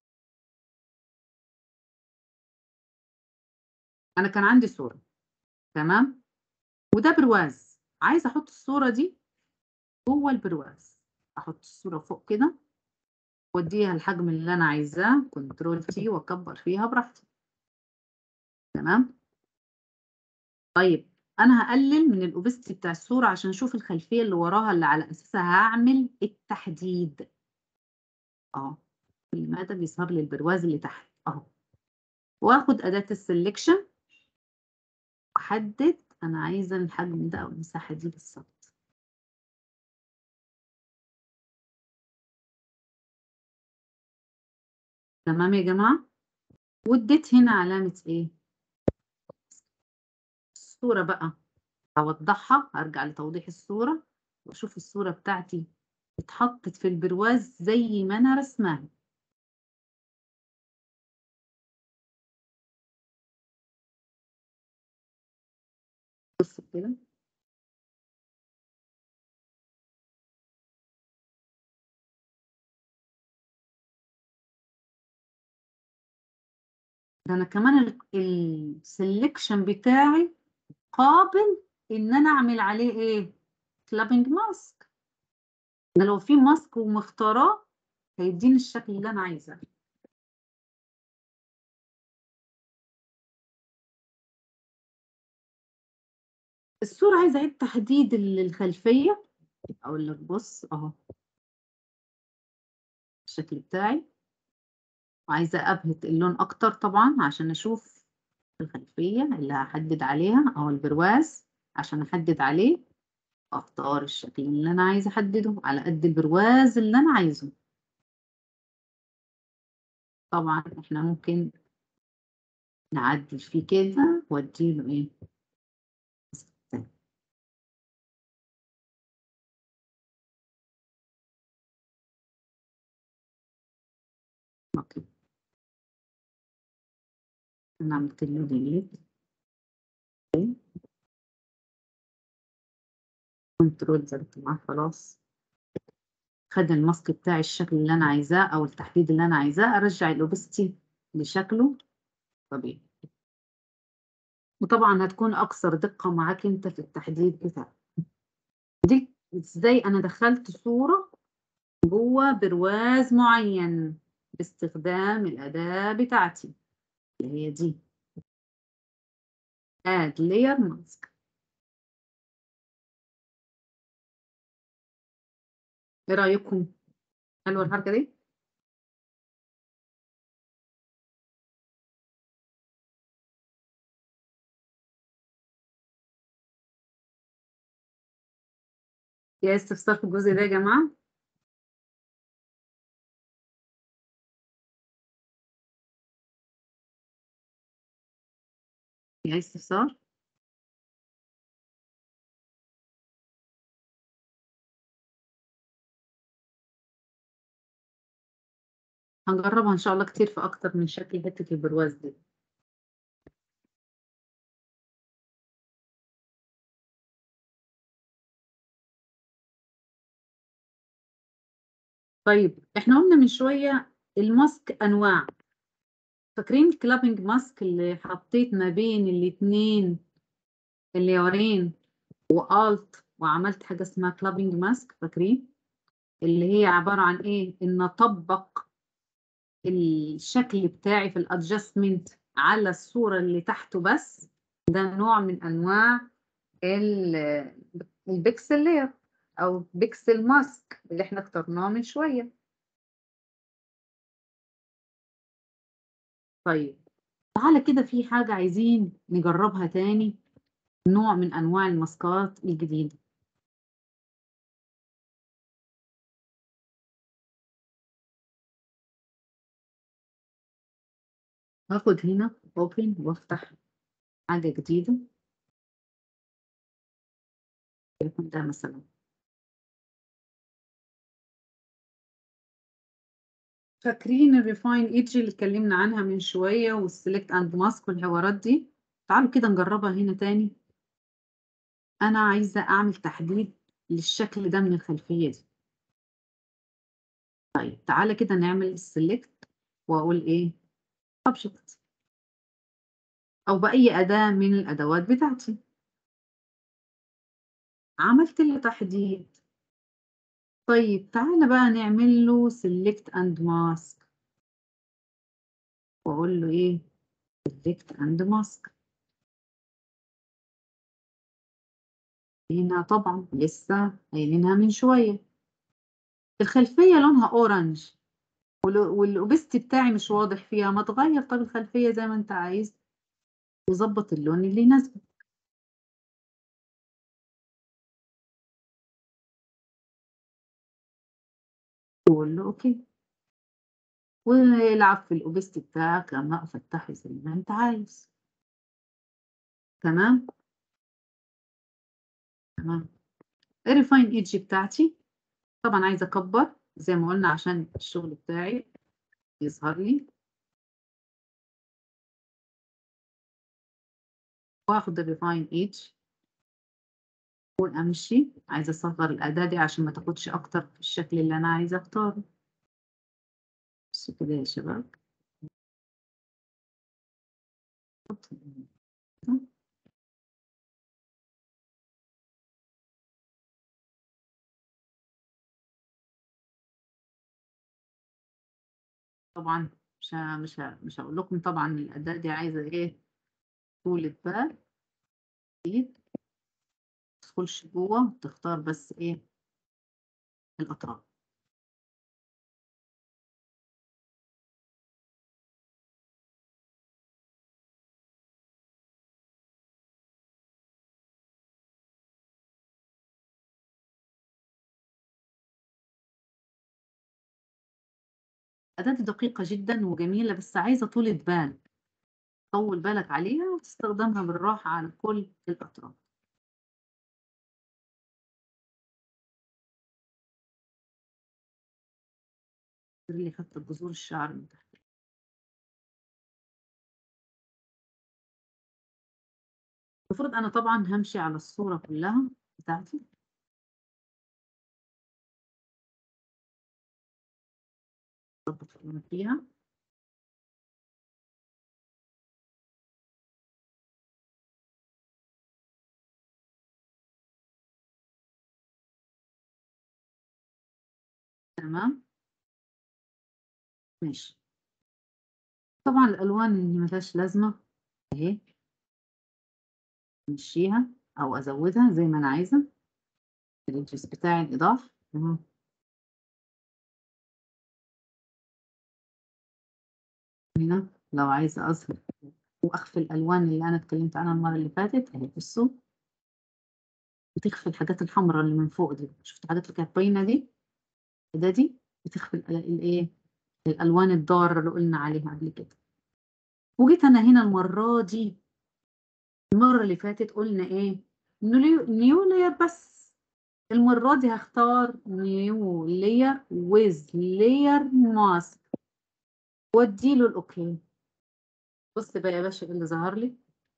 انا كان عندي صورة. تمام. وده برواز، عايزة احط الصورة دي جوه البرواز. احط الصورة فوق كده واديها الحجم اللي انا عايزاه، كنترول تي، واكبر فيها براحتي. تمام. طيب انا هقلل من الاوبستي بتاع الصورة عشان اشوف الخلفية اللي وراها اللي على اساسها هعمل التحديد. اه، المدى بيظهر لي البرواز اللي تحت اهو. واخد اداة السلكشن واحدد انا عايزة الحجم ده او المساحة دي بالظبط. تمام يا جماعة. واديت هنا علامة ايه؟ الصورة بقى هوضحها، ارجع لتوضيح الصورة واشوف الصورة بتاعتي اتحطت في البرواز زي ما انا رسماها. بص كده. ده انا كمان السلكشن بتاعي قابل ان انا اعمل عليه ايه؟ كلابنج ماسك. ده لو في ماسك ومختاراه هيديني الشكل اللي انا عايزاه. الصورة عايزة اعيد تحديد الخلفية. اقول لك بص اهو الشكل بتاعي، وعايزة ابهت اللون اكتر طبعا عشان اشوف الخلفية اللي هحدد عليها او البرواز. عشان احدد عليه اختار الشكل اللي انا عايزة احدده على قد البرواز اللي انا عايزه. طبعا احنا ممكن نعدل فيه كده واديله ايه؟ اوكي. انا عملت له ديليت. كنترول زرت معاه خلاص. خد الماسك بتاعي الشكل اللي انا عايزاه او التحديد اللي انا عايزاه. ارجع الاوبستي لشكله طبيعي. وطبعا هتكون اكثر دقة معاك انت في التحديد بتاعك. دي ازاي انا دخلت صورة جوه برواز معين باستخدام الأداة بتاعتي اللي هي دي add layer mask. ايه رأيكم؟ حلوة الحركة دي؟ يا استفسار في الجزء ده يا جماعة؟ يا استفسار؟ هنجربها إن شاء الله كتير في أكتر من شكل حتة البرواز دي. طيب إحنا قلنا من شوية الماسك أنواع. فاكرين الكلابنج ماسك اللي حطيت ما بين الاتنين الليرين وآلت وعملت حاجة اسمها كلابنج ماسك؟ فاكرين؟ اللي هي عبارة عن إيه؟ إن أطبق الشكل بتاعي في الادجستمنت على الصورة اللي تحته بس. ده نوع من انواع البيكسل لاير او بيكسل ماسك اللي احنا اخترناه من شوية. طيب تعالى كده في حاجة عايزين نجربها تاني، نوع من أنواع الماسكات الجديدة. هاخد هنا open وافتح حاجة جديدة. يكون ده مثلا. فاكرين الريفاين ايدج اللي اتكلمنا عنها من شوية والسلكت اند ماسك والحوارات دي؟ تعالوا كده نجربها هنا تاني. أنا عايزة أعمل تحديد للشكل ده من الخلفية دي. طيب تعالى كده نعمل السلكت وأقول إيه؟ object أو بأي أداة من الأدوات بتاعتي. عملت له تحديد. طيب تعالى بقى نعمل له select and mask وأقول له إيه؟ select and mask. هنا طبعا لسه قايلينها من شوية. الخلفية لونها أورنج والأوبستي بتاعي مش واضح فيها، ما تغير طب الخلفية زي ما أنت عايز وظبط اللون اللي يناسبك. تقول له أوكي والعب في الأوبستي بتاعك لما أفتحه زي ما أنت عايز. تمام؟ تمام. الريفاين ايدج بتاعتي طبعا عايزة أكبر زي ما قلنا عشان الشغل بتاعي يظهر لي. وآخد الريفاين ايدج وأمشي. عايزة أصغر الأداة دي عشان ما تاخدش أكتر في الشكل اللي أنا عايزة أختاره. بس كده يا شباب. طبعا مش هقول لكم طبعا الأداة دي عايزة إيه. طولة بال إيد. تدخلش جوه تختار بس إيه الأطراف. أداة دقيقة جدا وجميلة بس عايزة طولة بال. طول بالك عليها وتستخدمها بالراحة على كل الأطراف. اللي خدت جذور الشعر من تحت. المفروض أنا طبعا همشي على الصورة كلها بتاعتي. أظبط اللون فيها. تمام. ماشي. طبعا الألوان اللي ملهاش لازمة أهي أمشيها أو أزودها زي ما أنا عايزة. الإنترس بتاعي الإضافة. هنا لو عايزة أظهر وأخفي الألوان اللي أنا اتكلمت عنها المرة اللي فاتت أهي بصوا. بتخفي الحاجات الحمراء اللي من فوق دي. شفت الحاجات اللي كانت باينة دي. دي بتخفي الإيه الألوان الضارة اللي قلنا عليها قبل كده. وجيت أنا هنا المرة دي. المرة اللي فاتت قلنا إيه نيو لاير بس. المرة دي هختار نيو لاير ويز لاير ماسك واديله الأوكي. بص بقى يا باشا إيه اللي ظهر لي.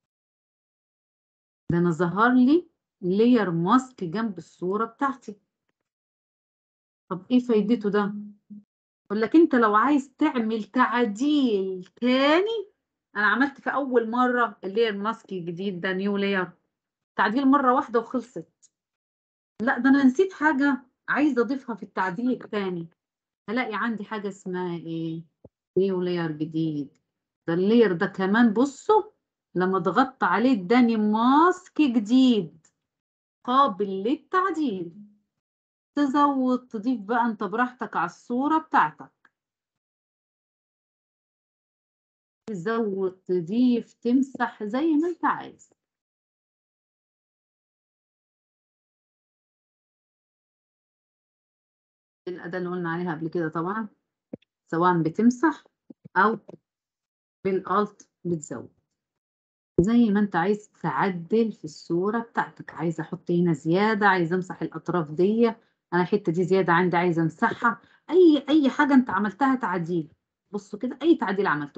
ده أنا ظهر لي لاير ماسك جنب الصورة بتاعتي. طب إيه فايدته ده؟ يقول لك أنت لو عايز تعمل تعديل تاني. أنا عملت في أول مرة اللاير ماسك الجديد ده نيو لاير. تعديل مرة واحدة وخلصت. لا ده أنا نسيت حاجة عايزة أضيفها في التعديل التاني. هلاقي عندي حاجة اسمها إيه نيو لاير جديد. ده اللاير ده كمان بصوا لما ضغطت عليه اداني ماسك جديد قابل للتعديل. تزود تضيف بقى انت براحتك على الصورة بتاعتك. تزود تضيف تمسح زي ما انت عايز. الأداة اللي قلنا عليها قبل كده طبعا، سواء بتمسح أو بالألت بتزود زي ما انت عايز تعدل في الصورة بتاعتك. عايزة احط هنا زيادة، عايزة امسح الأطراف دي، انا الحتة دي زيادة عندي عايزة امسحها. اي حاجة انت عملتها تعديل. بصوا كده، اي تعديل عملته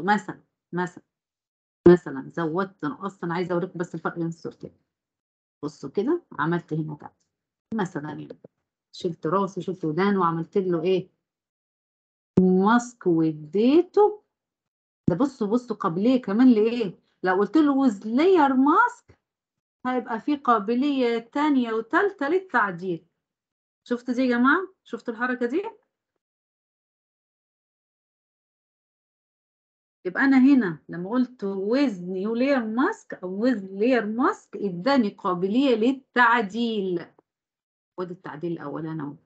مثلا زودت نقصت، انا عايزة اوريكم بس الفرق بين الصورتين. بصوا كده، عملت هنا تعديل مثلا يعني، شلت راسي شلت ودان وعملت له ايه، ماسك واديته. ده بصوا قابلية كمان لايه، لو قلت له وز لاير ماسك هيبقى في قابلية تانية وتالتة للتعديل. شفتوا دي يا جماعة؟ شفتوا الحركة دي؟ يبقى أنا هنا لما قلت with new layer mask أو with layer mask اداني قابلية للتعديل. وادي التعديل الأولاني أهو.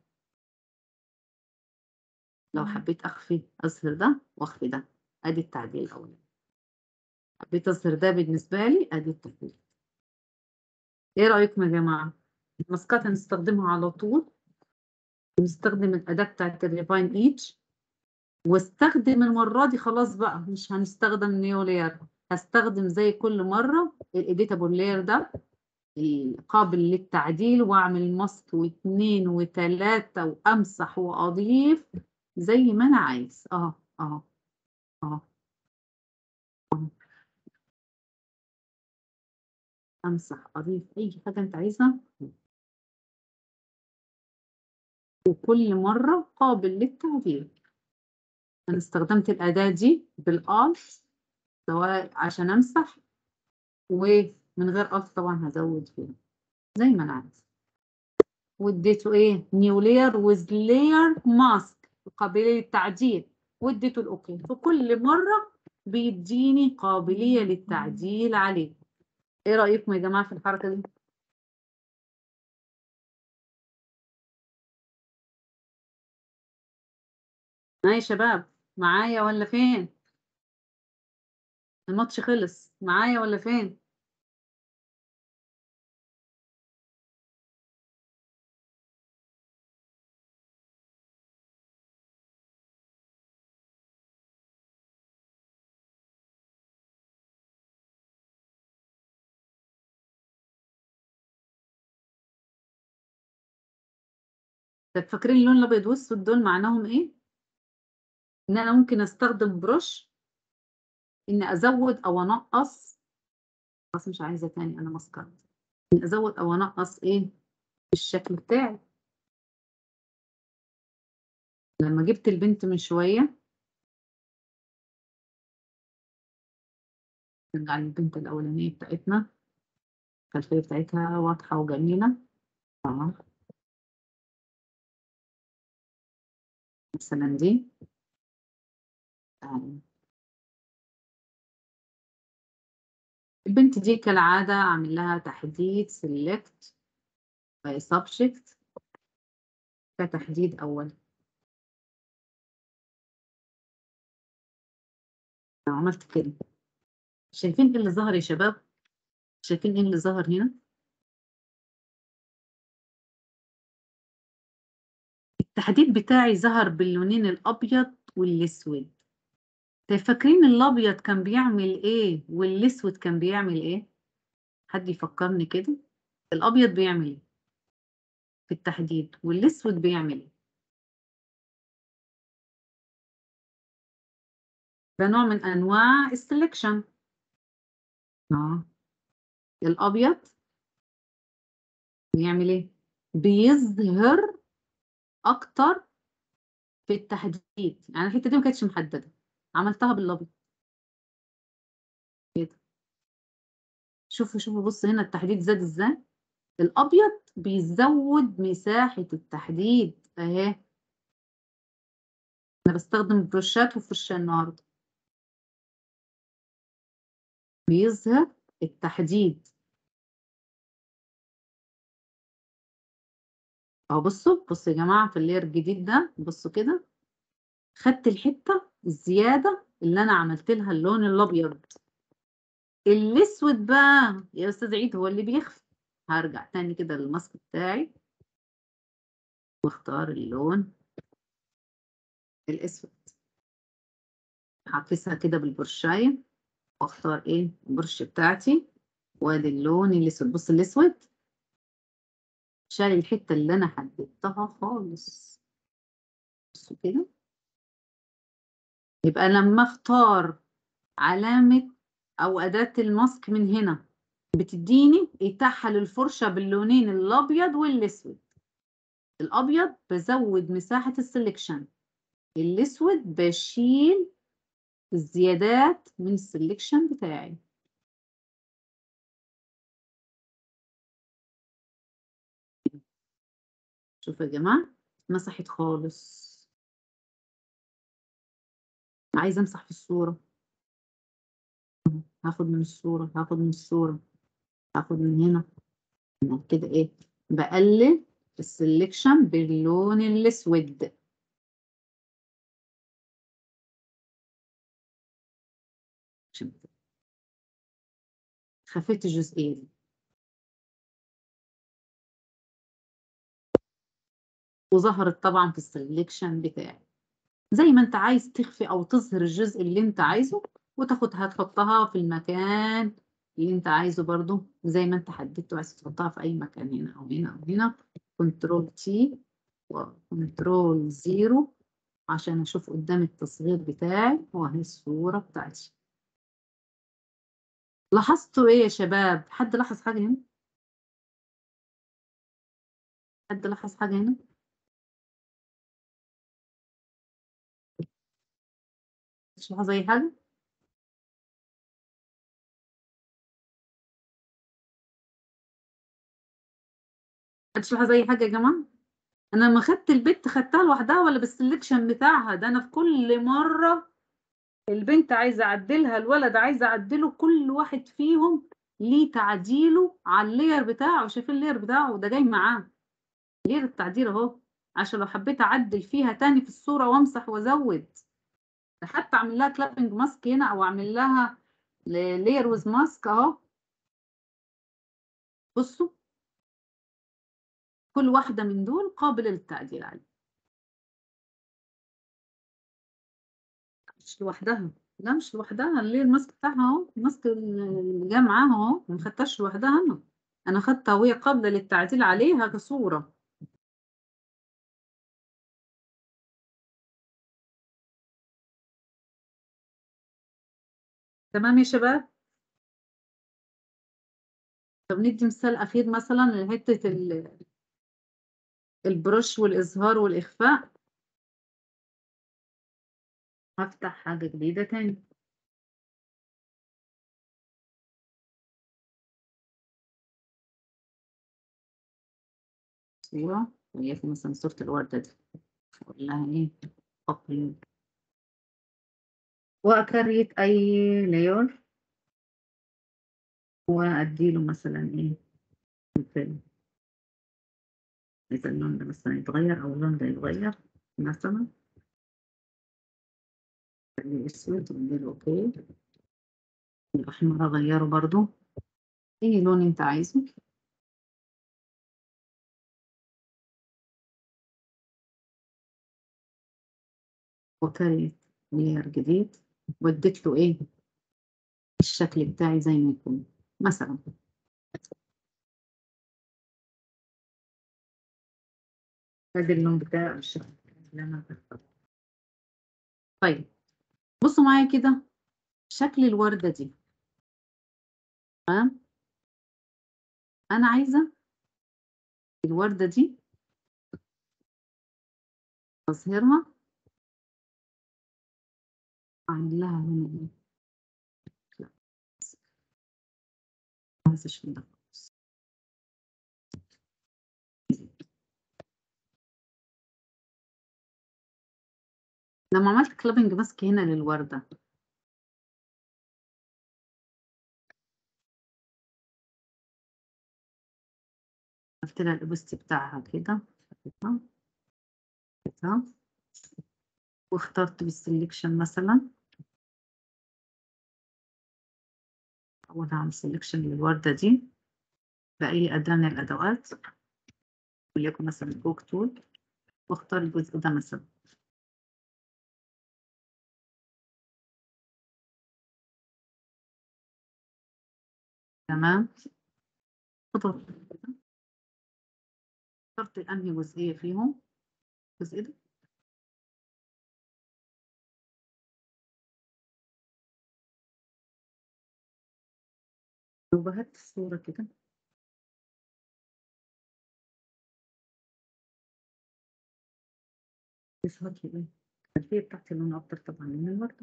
لو حبيت أخفي أظهر ده وأخفي ده، أدي التعديل الأولاني. حبيت أظهر ده بالنسبة لي، أدي التعديل. إيه رأيكم يا جماعة؟ الماسكات هنستخدمها على طول. نستخدم الأداة بتاعت الريفاين ايتش، واستخدم المرة دي خلاص بقى مش هنستخدم نيو لاير، هستخدم زي كل مرة الايديتابل لاير ده القابل للتعديل، واعمل ماسك واثنين وثلاثة وامسح واضيف زي ما انا عايز. اه اه امسح اضيف اي حاجة انت عايزها، وكل مرة قابل للتعديل. انا استخدمت الأداة دي بالآلت سواء عشان امسح، ومن غير آلت طبعا هزود فيها زي ما انا عايز. واديته ايه، نيو لاير ويز لاير ماسك قابلية للتعديل، واديته الاوكي. فكل مرة بيديني قابلية للتعديل عليه. ايه رأيكم يا جماعة في الحركة دي؟ يا شباب معايا ولا فين؟ الماتش خلص، معايا ولا فين؟ طب فاكرين اللون الابيض والاسود دول معناهم ايه؟ ان انا ممكن استخدم بروش اني ازود او انقص. بس مش عايزة تاني انا مسكرت. اني ازود او انقص ايه الشكل بتاعي. لما جبت البنت من شوية، نرجع للبنت الأولانية بتاعتنا، الخلفية بتاعتها واضحة وجميلة. اه مثلا دي آه. البنت دي كالعادة عامل لها تحديد select by subject كتحديد أول. لو عملت كده، شايفين ايه اللي ظهر يا شباب؟ شايفين ايه اللي ظهر هنا؟ التحديد بتاعي ظهر باللونين الأبيض والأسود. طيب فاكرين الأبيض كان بيعمل ايه والأسود كان بيعمل ايه؟ حد يفكرني كده. الأبيض بيعمل ايه في التحديد والأسود بيعمل ايه؟ ده نوع من أنواع السلكشن. اه الأبيض بيعمل ايه؟ بيظهر أكتر في التحديد. يعني الحتة دي ما كانتش محددة، عملتها بالأبيض كده. شوفوا بص هنا التحديد زاد ازاي. الأبيض بيزود مساحة التحديد اهي. أنا بستخدم بروشات وفرشاة النهاردة. بيظهر التحديد اهو. بصوا يا جماعة في اللير الجديد ده، بصوا كده، خدت الحتة الزيادة اللي انا عملت لها اللون الابيض. الاسود بقى يا استاذ عيد هو اللي بيخفي. هرجع تاني كده للماسك بتاعي واختار اللون الاسود، هعكسها كده بالبرشاية واختار ايه البرش بتاعتي، وادي اللون الاسود. بص الاسود شال الحتة اللي انا حددتها خالص. بصوا كده. يبقى لما اختار علامة او اداة الماسك من هنا بتديني اتاحة للفرشة باللونين الابيض والاسود. الابيض بزود مساحة السلكشن، الاسود بشيل الزيادات من السلكشن بتاعي. شوفوا يا جماعة مسحت خالص. عايزة امسح في الصورة، هاخد من الصورة، هاخد من الصورة، هاخد من هنا. كده ايه بقلل السلكشن باللون الاسود. عشان خفيت الجزئية دي وظهرت طبعا في السلكشن بتاعي. زي ما انت عايز تخفي او تظهر الجزء اللي انت عايزه وتاخدها تحطها في المكان اللي انت عايزه برضو زي ما انت حددته. عايز تحطها في اي مكان هنا او هنا او هنا، كنترول تي وكنترول زيرو عشان اشوف قدام التصغير بتاعي وهي الصورة بتاعتي. لاحظتوا ايه يا شباب؟ حد لاحظ حاجة هنا؟ حد لاحظ حاجة هنا؟ مش لاحظ اي حاجة؟ محدش لاحظ اي حاجة يا جماعة؟ انا لما خدت البت خدتها لوحدها ولا بالسلكشن بتاعها؟ ده انا في كل مرة البنت عايزة اعدلها الولد عايزة اعدله، كل واحد فيهم ليه تعديله على اللاير بتاعه. شايفين اللاير بتاعه ده جاي معاه لير التعديل اهو، عشان لو حبيت اعدل فيها تاني في الصورة وامسح وازود. ده حتى اعمل لها كلابنج ماسك هنا او اعمل لها لاير ويز ماسك اهو. بصوا كل واحدة من دول قابلة للتعديل عليه. مش لوحدها، لا مش لوحدها، اللي الماسك بتاعها اهو، الماسك اللي جه معاها اهو، ما خدتهاش لوحدها انا خدتها وهي قابلة للتعديل عليها كصورة. تمام يا شباب. طب ندي مثال اخير مثلا لحتة البرش والاظهار والاخفاء. هفتح حاجة جديدة تاني، صورة وليكن مثلا صورة الوردة دي، أقول لها إيه أقلم وأكريت أي لاير وأديله مثلا إيه مثال. إذا اللون ده مثلا يتغير أو اللون ده يتغير مثلا خليه أسود وأديله أوكي. الأحمر أغيره برضو أي لون أنت عايزه. وكريت لاير جديد واديت له إيه الشكل بتاعي زي ما يكون مثلا. ادي اللون بتاعي أو الشكل اللي انا بختاره. طيب بصوا معايا كده شكل الوردة دي. تمام. انا عايزة الوردة دي اظهرها، اعمل لها هنا ايه، لا ما عايزش ده خالص. لما عملت كلابنج ماسك هنا للوردة عملت لها البوست بتاعها كده كده كده، واخترت بالسلكشن مثلا أول هعمل سelection للوردة دي بأي أداة من الأدوات، وليكن مثلا كوك تول، واختار الجزء ده مثلا. تمام، اخترت أنهي جزئية فيهم، الجزء ده. وبهت الصورة كده، يظهر لي إيه؟ الخلفية بتاعتي لونها أكتر طبعا من الوردة.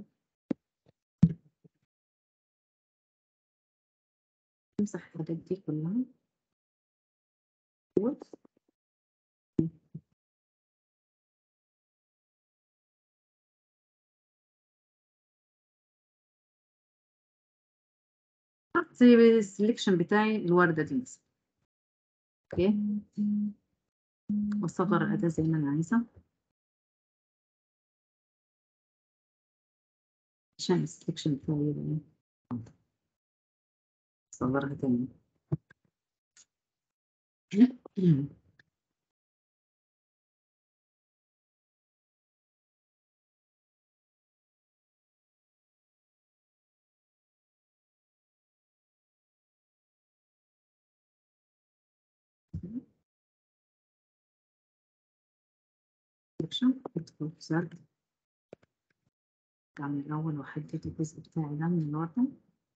امسح الحاجات دي كلها. زي السلكشن بتاعي الوردة دي مثلا. اوكي، واصغر الأداة زي ما أنا عايزة عشان السلكشن بتاعي يبقى اصغرها تاني. سلكشن، ادخل في زر، أعمل الأول وأحدد الجزء بتاعي ده من الوردة.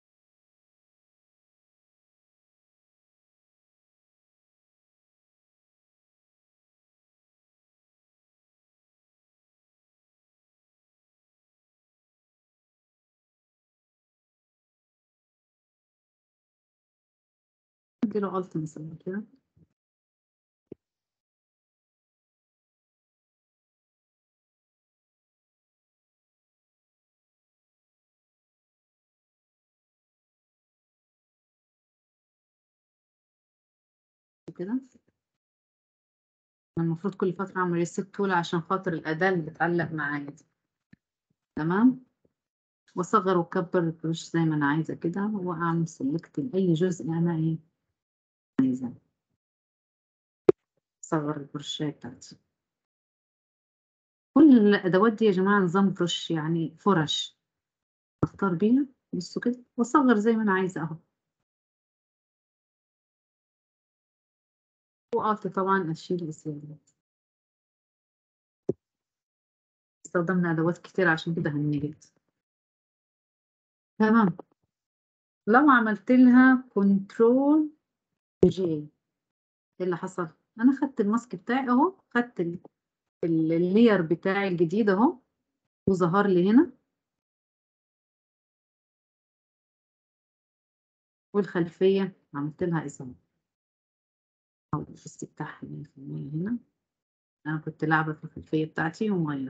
اديله غلطة مثلا كده. كده المفروض كل فترة أعمل ريست تول عشان خاطر الأداة اللي بتعلق معايا دي. تمام، وأصغر وأكبر البرش زي ما أنا عايزة كده، وأعمل سلكت لأي جزء أنا إيه عايزة. أصغر البرشاية بتاعتي. كل الأدوات دي يا جماعة نظام برش، يعني فرش أختار بيها. بصوا كده وأصغر زي ما أنا عايزة أهو. وقفت طبعا أشيل الزيادات. استخدمنا أدوات كتير عشان كده هنجد. تمام، لو عملت لها كنترول جي، ايه اللي حصل؟ انا خدت الماسك بتاعي اهو، خدت اللير بتاعي الجديد اهو، وظهر لي هنا، والخلفيه عملت لها اظهار او الفست بتاعها 100% هنا. انا كنت لعبه في الخلفيه بتاعتي ومغيره.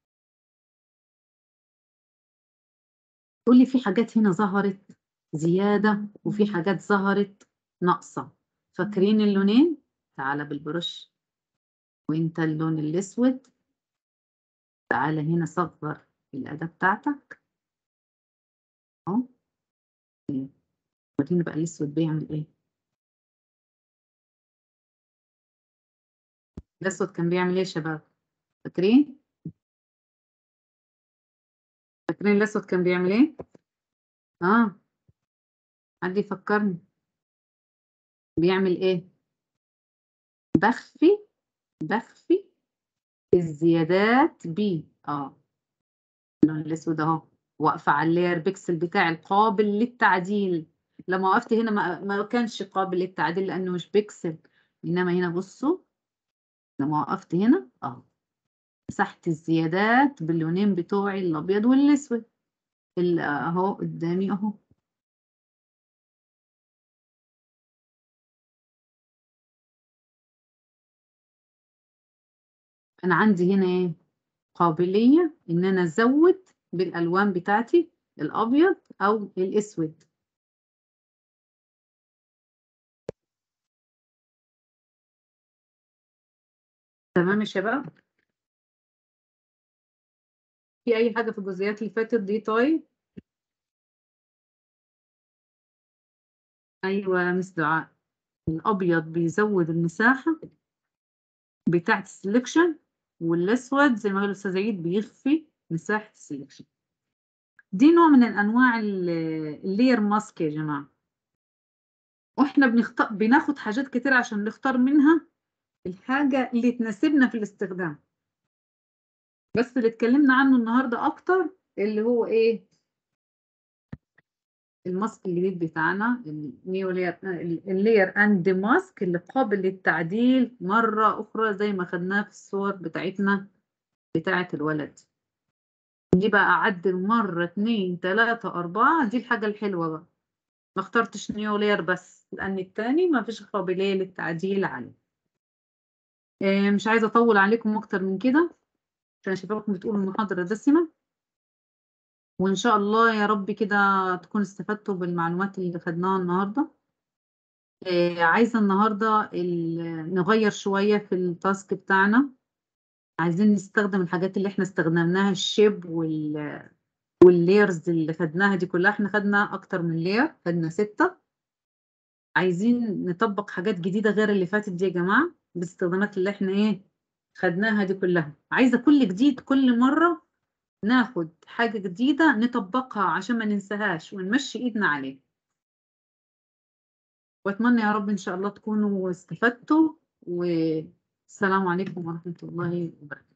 تقول لي في حاجات هنا ظهرت زياده وفي حاجات ظهرت ناقصه. فاكرين اللونين؟ تعالى بالبرش، وانت اللون الاسود تعالى هنا صغر الاداه بتاعتك اهو. وريني بقى الاسود بيعمل ايه. الاسود كان بيعمل ايه يا شباب؟ فاكرين؟ فاكرين الاسود كان بيعمل ايه؟ اه، حد يفكرني. بيعمل ايه؟ بخفي، بخفي الزيادات بيه. اللون الاسود اهو، واقفه على اللاير بيكسل بتاعي القابل للتعديل. لما وقفت هنا ما كانش قابل للتعديل لانه مش بيكسل. انما هنا بصوا، لما وقفت هنا مسحت الزيادات باللونين بتوعي الابيض والاسود اهو قدامي اهو. انا عندي هنا ايه؟ قابلية ان انا ازود بالالوان بتاعتي الابيض او الاسود. تمام يا شباب، في اي حاجة في الجزئيات اللي فاتت دي؟ طيب ايوه يا مس دعاء، الابيض بيزود المساحه بتاعه السلكشن، والاسود زي ما قال الاستاذ عيد بيخفي مساحه السلكشن. دي نوع من الانواع اللير ماسك يا جماعه، واحنا بناخد حاجات كتير عشان نختار منها الحاجه اللي تناسبنا في الاستخدام. بس اللي اتكلمنا عنه النهارده اكتر اللي هو ايه؟ الماسك الجديد بتاعنا النيو لير، اللير اند ماسك اللي قابل للتعديل مرة أخرى زي ما خدناه في الصور بتاعتنا بتاعت الولد. دي بقى أعدل مرة 2 3 4. دي الحاجة الحلوة بقى، ما اخترتش نيو لير بس لأن التاني ما فيش قابلية للتعديل عليه. مش عايزة أطول عليكم أكتر من كده عشان شبابكم بتقولوا المحاضرة دسمة، وإن شاء الله يا رب كده تكونوا استفدتوا بالمعلومات اللي خدناها النهاردة. عايزة النهاردة نغير شوية في التاسك بتاعنا. عايزين نستخدم الحاجات اللي احنا استخدمناها، الشيب والليرز اللي خدناها دي كلها. احنا خدنا أكتر من لير، خدنا 6. عايزين نطبق حاجات جديدة غير اللي فاتت دي يا جماعة باستخدامات اللي احنا خدناها دي كلها. عايزة كل جديد كل مرة ناخد حاجة جديدة نطبقها عشان ما ننساهاش ونمشي ايدنا عليه. واتمنى يا رب ان شاء الله تكونوا استفدتوا، والسلام عليكم ورحمة الله وبركاته.